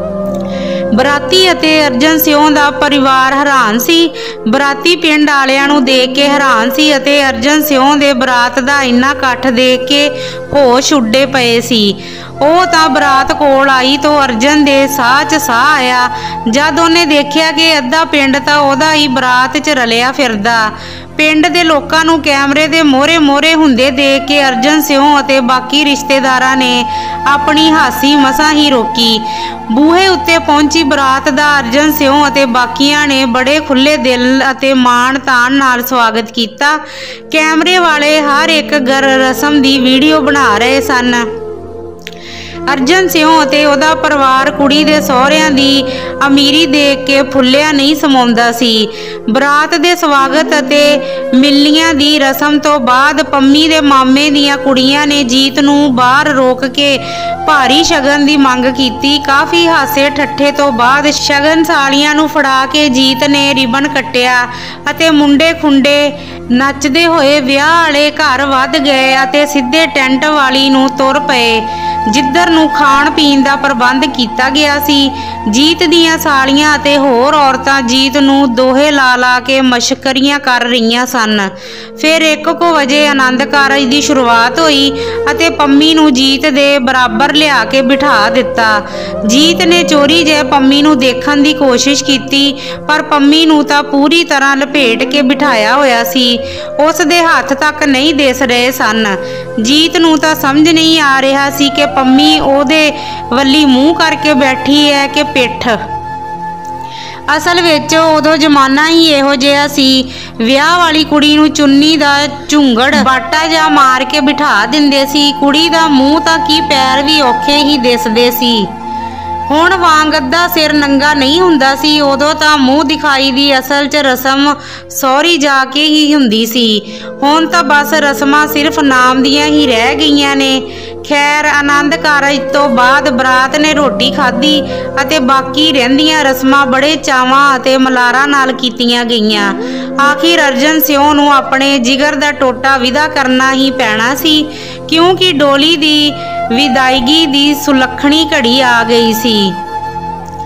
ਬਰਾਤੀ ਅਤੇ ਅਰਜਨ ਸਿਉਂ ਦਾ ਪਰਿਵਾਰ ਹੈਰਾਨ ਸੀ। ਬਰਾਤੀ ਪਿੰਡ ਵਾਲਿਆਂ ਨੂੰ ਦੇਖ ਕੇ ਹੈਰਾਨ ਸੀ ਅਤੇ ਅਰਜਨ ਸਿਉਂ ਦੇ ਬਰਾਤ ਦਾ ਇੰਨਾ ਇਕੱਠ ਦੇਖ ਕੇ ਹੋਸ਼ ਉੱਡੇ ਪਏ ਸੀ। ਉਹ ਤਾਂ ਬਰਾਤ ਕੋਲ ਆਈ ਤੋਂ ਅਰਜਨ ਦੇ ਸਾਹ 'ਚ ਸਾਹ ਆਇਆ ਜਦ ਉਹਨੇ ਦੇਖਿਆ ਕਿ ਅੱਧਾ ਪਿੰਡ ਤਾਂ ਉਹਦਾ ਹੀ ਬਰਾਤ 'ਚ ਰਲਿਆ ਫਿਰਦਾ। ਪਿੰਡ ਦੇ ਲੋਕਾਂ ਨੂੰ ਕੈਮਰੇ ਦੇ ਮੋਹਰੇ ਮੋਹਰੇ ਹੁੰਦੇ ਦੇਖ ਕੇ ਅਰਜਨ ਸਿਉਂ ਅਤੇ ਬਾਕੀ ਰਿਸ਼ਤੇਦਾਰਾਂ ਨੇ ਆਪਣੀ ਹਾਸੀ ਮਸਾਂ ਹੀ ਰੋਕੀ। ਬੂਹੇ ਉੱਤੇ ਪਹੁੰਚੀ ਬਰਾਤ ਦਾ ਅਰਜਨ ਸਿਉਂ ਅਤੇ ਬਾਕੀਆਂ ਨੇ ਬੜੇ ਖੁੱਲ੍ਹੇ ਦਿਲ ਅਤੇ ਮਾਣ ਤਾਣ ਨਾਲ ਸਵਾਗਤ ਕੀਤਾ। ਕੈਮਰੇ ਵਾਲੇ ਹਰ ਇੱਕ ਗਰ ਰਸਮ ਦੀ ਵੀਡੀਓ ਬਣਾ ਰਹੇ ਸਨ। ਅਰਜਨ ਸਿਉਂ ਅਤੇ ਉਹਦਾ ਪਰਿਵਾਰ ਕੁੜੀ ਦੇ ਸਹੁਰਿਆਂ ਦੀ ਅਮੀਰੀ ਦੇਖ ਕੇ ਫੁੱਲਿਆ ਨਹੀਂ ਸਮਾਉਂਦਾ ਸੀ। ਬਰਾਤ ਦੇ ਸਵਾਗਤ ਅਤੇ ਮਿਲਨੀਆਂ ਦੀ ਰਸਮ ਤੋਂ ਬਾਅਦ ਪੰਮੀ ਦੇ ਮਾਮੇ ਦੀਆਂ ਕੁੜੀਆਂ ਨੇ ਜੀਤ ਨੂੰ ਬਾਹਰ ਰੋਕ ਕੇ ਭਾਰੀ ਸ਼ਗਨ ਦੀ ਮੰਗ ਕੀਤੀ। ਕਾਫੀ ਹਾਸੇ ਠੱਠੇ ਤੋਂ ਬਾਅਦ ਸ਼ਗਨ ਸਾਲੀਆਂ ਨੂੰ ਫੜਾ ਕੇ ਜੀਤ ਨੇ ਰਿਬਨ ਕੱਟਿਆ ਅਤੇ ਮੁੰਡੇ ਖੁੰਡੇ ਨੱਚਦੇ ਹੋਏ ਵਿਆਹ ਵਾਲੇ ਘਰ ਵੱਧ ਗਏ ਅਤੇ ਸਿੱਧੇ ਟੈਂਟ ਵਾਲੀ ਨੂੰ ਤੁਰ ਪਏ ਜਿੱਧਰ ਨੂੰ ਖਾਣ ਪੀਣ ਦਾ ਪ੍ਰਬੰਧ ਕੀਤਾ ਗਿਆ ਸੀ। ਜੀਤ ਦੀਆਂ ਸਾਲੀਆਂ ਅਤੇ ਹੋਰ ਔਰਤਾਂ ਜੀਤ ਨੂੰ ਦੋਹੇ ਲਾ ਲਾ ਕੇ ਮਸ਼ਕਰੀਆਂ ਕਰ ਰਹੀਆਂ ਸਨ। ਫਿਰ ਇੱਕ ਕੁ ਵਜੇ ਆਨੰਦ ਕਾਰਜ ਦੀ ਸ਼ੁਰੂਆਤ ਹੋਈ ਅਤੇ ਪੰਮੀ ਨੂੰ ਜੀਤ ਦੇ ਬਰਾਬਰ ਲਿਆ ਕੇ ਬਿਠਾ ਦਿੱਤਾ। ਜੀਤ ਨੇ ਚੋਰੀ ਜਿਹੇ ਪੰਮੀ ਨੂੰ ਦੇਖਣ ਦੀ ਕੋਸ਼ਿਸ਼ ਕੀਤੀ ਪਰ ਪੰਮੀ ਨੂੰ ਤਾਂ ਪੂਰੀ ਤਰ੍ਹਾਂ ਲਪੇਟ ਕੇ ਬਿਠਾਇਆ ਹੋਇਆ ਸੀ। ਉਸ ਦੇ ਹੱਥ ਤੱਕ ਨਹੀਂ ਦਿਸ ਰਹੇ ਸਨ। ਜੀਤ ਨੂੰ ਤਾਂ ਸਮਝ ਨਹੀਂ ਆ ਰਿਹਾ ਸੀ ਕਿ ਪੰਮੀ ਉਹਦੇ ਵੱਲੀ ਮੂੰਹ ਕਰਕੇ ਬੈਠੀ ਹੈ ਕਿ ਪਿੱਠ। ਅਸਲ ਵਿੱਚ ਉਦੋਂ ਜ਼ਮਾਨਾ ਹੀ ਇਹੋ ਜਿਹਾ ਸੀ। ਵਿਆਹ ਵਾਲੀ ਕੁੜੀ ਨੂੰ ਚੁੰਨੀ ਦਾ ਝੁੰਗੜ ਬਾਟਾ ਜਾਂ ਮਾਰ ਕੇ ਬਿਠਾ ਦਿੰਦੇ ਸੀ। ਕੁੜੀ ਦਾ ਮੂੰਹ ਤਾਂ ਕੀ ਪੈਰ ਵੀ ਔਖੇ ਹੀ ਦਿਸਦੇ ਸੀ। ਹੁਣ ਵਾਂਗ ਅੱਧਾ ਸਿਰ ਨੰਗਾ ਨਹੀਂ ਹੁੰਦਾ ਸੀ। ਉਦੋਂ ਤਾਂ ਮੂੰਹ ਦਿਖਾਈ ਦੀ ਅਸਲ 'ਚ ਰਸਮ ਸਹੁਰੀ ਜਾ ਕੇ ਹੀ ਹੁੰਦੀ ਸੀ। ਹੁਣ ਤਾਂ ਬਸ ਰਸਮਾਂ ਸਿਰਫ ਨਾਮ ਦੀਆਂ ਹੀ ਰਹਿ ਗਈਆਂ ਨੇ। ਖੈਰ ਆਨੰਦ ਕਾਰਜ ਤੋਂ ਬਾਅਦ ਬਰਾਤ ਨੇ ਰੋਟੀ ਖਾਧੀ ਅਤੇ ਬਾਕੀ ਰਹਿੰਦੀਆਂ ਰਸਮਾਂ ਬੜੇ ਚਾਵਾਂ ਅਤੇ ਮਲਾਰਾਂ ਨਾਲ ਕੀਤੀਆਂ ਗਈਆਂ। ਆਖਿਰ ਅਰਜਨ ਸਿਉਂ ਨੂੰ ਆਪਣੇ ਜਿਗਰ ਦਾ ਟੋਟਾ ਵਿਦਾ ਕਰਨਾ ਹੀ ਪੈਣਾ ਸੀ ਕਿਉਂਕਿ ਡੋਲੀ ਦੀ ਵਿਦਾਇਗੀ ਦੀ ਸੁਲੱਖਣੀ ਘੜੀ ਆ ਗਈ ਸੀ।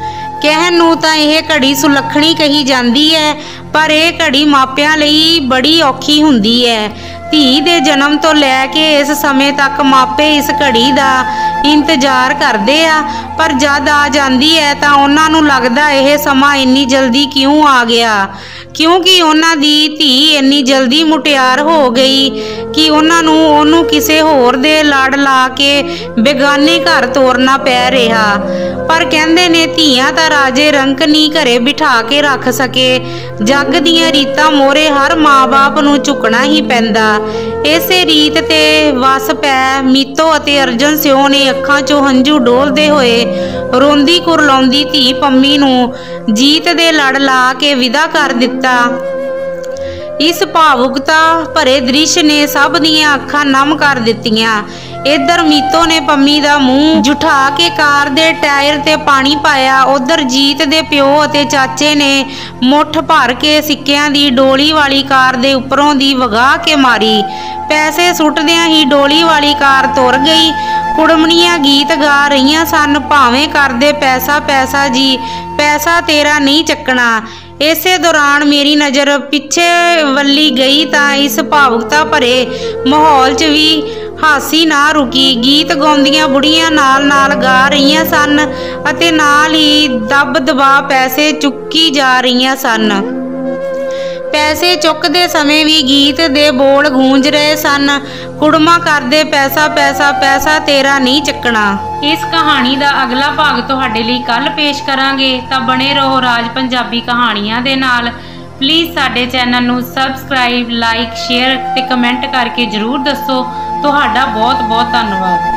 ਕਹਿਣ ਨੂੰ ਤਾਂ ਇਹ ਘੜੀ ਸੁਲੱਖਣੀ ਕਹੀ ਜਾਂਦੀ ਹੈ, ਪਰ ਇਹ ਘੜੀ ਮਾਪਿਆਂ ਲਈ ਬੜੀ ਔਖੀ ਹੁੰਦੀ ਹੈ। ਧੀ ਦੇ ਜਨਮ ਤੋਂ ਲੈ ਕੇ ਇਸ ਸਮੇਂ तक मापे इस घड़ी का इंतजार करते आ, पर जद आ जाती है तो उन्होंने लगता यह समा इन्नी जल्दी क्यों आ गया, क्योंकि उन्हों दी धी इन्नी जल्दी मुटियार हो गई कि उन्होंने उन्होंने किसी होर दे लड़ ला के बेगाने घर तोरना पै रहा। पर कहते ने धीआं तां राजे रंक नहीं घरे बिठा के रख सके, जग दियां रीतां मोरे हर माँ बाप नूं झुकना ही पैंदा। इसे रीत ते वस पै मीतो अते अर्जन सिओ ने अखां चों हंझू डोलदे होए रोंदी कुरलाउंदी धी पंमी नूं जीत दे लड़ ला के विदा कर दिता। इस भावुकता भरे दृश्य ने सब दियां अखां नम कर दित्तियां। इधर मीतो ने पंमी दा मूँह जुठा के कार दे टायर ते पानी पाया, उधर जीत दे प्यो अते चाचे ने मुठ भर के सिक्कियां दी डोली वाली कार दे उपरों दी वगा के मारी। पैसे सुटदियां ही डोली वाली कार तुर गई। कुड़मणियां गीत गा रही सन, भावें करदे पैसा पैसा जी, पैसा तेरा नहीं चकना। इसे दौरान मेरी नज़र पिछे वल्ली गई तां इस भावुकता भरे माहौल च भी हासी ना रुकी। गीत गाउंदियां बुढ़ियां नाल नाल गा रही सन अते नाल ही दब दबा पैसे चुक्की जा रही सन। पैसे चुकते समय भी गीत दे बोल गूंज रहे सन, कुड़मा करदे पैसा पैसा पैसा तेरा नहीं चकना। इस कहानी का अगला भाग तुहाडे लई कल पेश करांगे, तां बने रहो राज पंजाबी कहानियां दे नाल। प्लीज़ साडे चैनल नूं सबसक्राइब, लाइक, शेयर ते कमेंट करके जरूर दसो। तुहाडा बहुत बहुत धन्नवाद।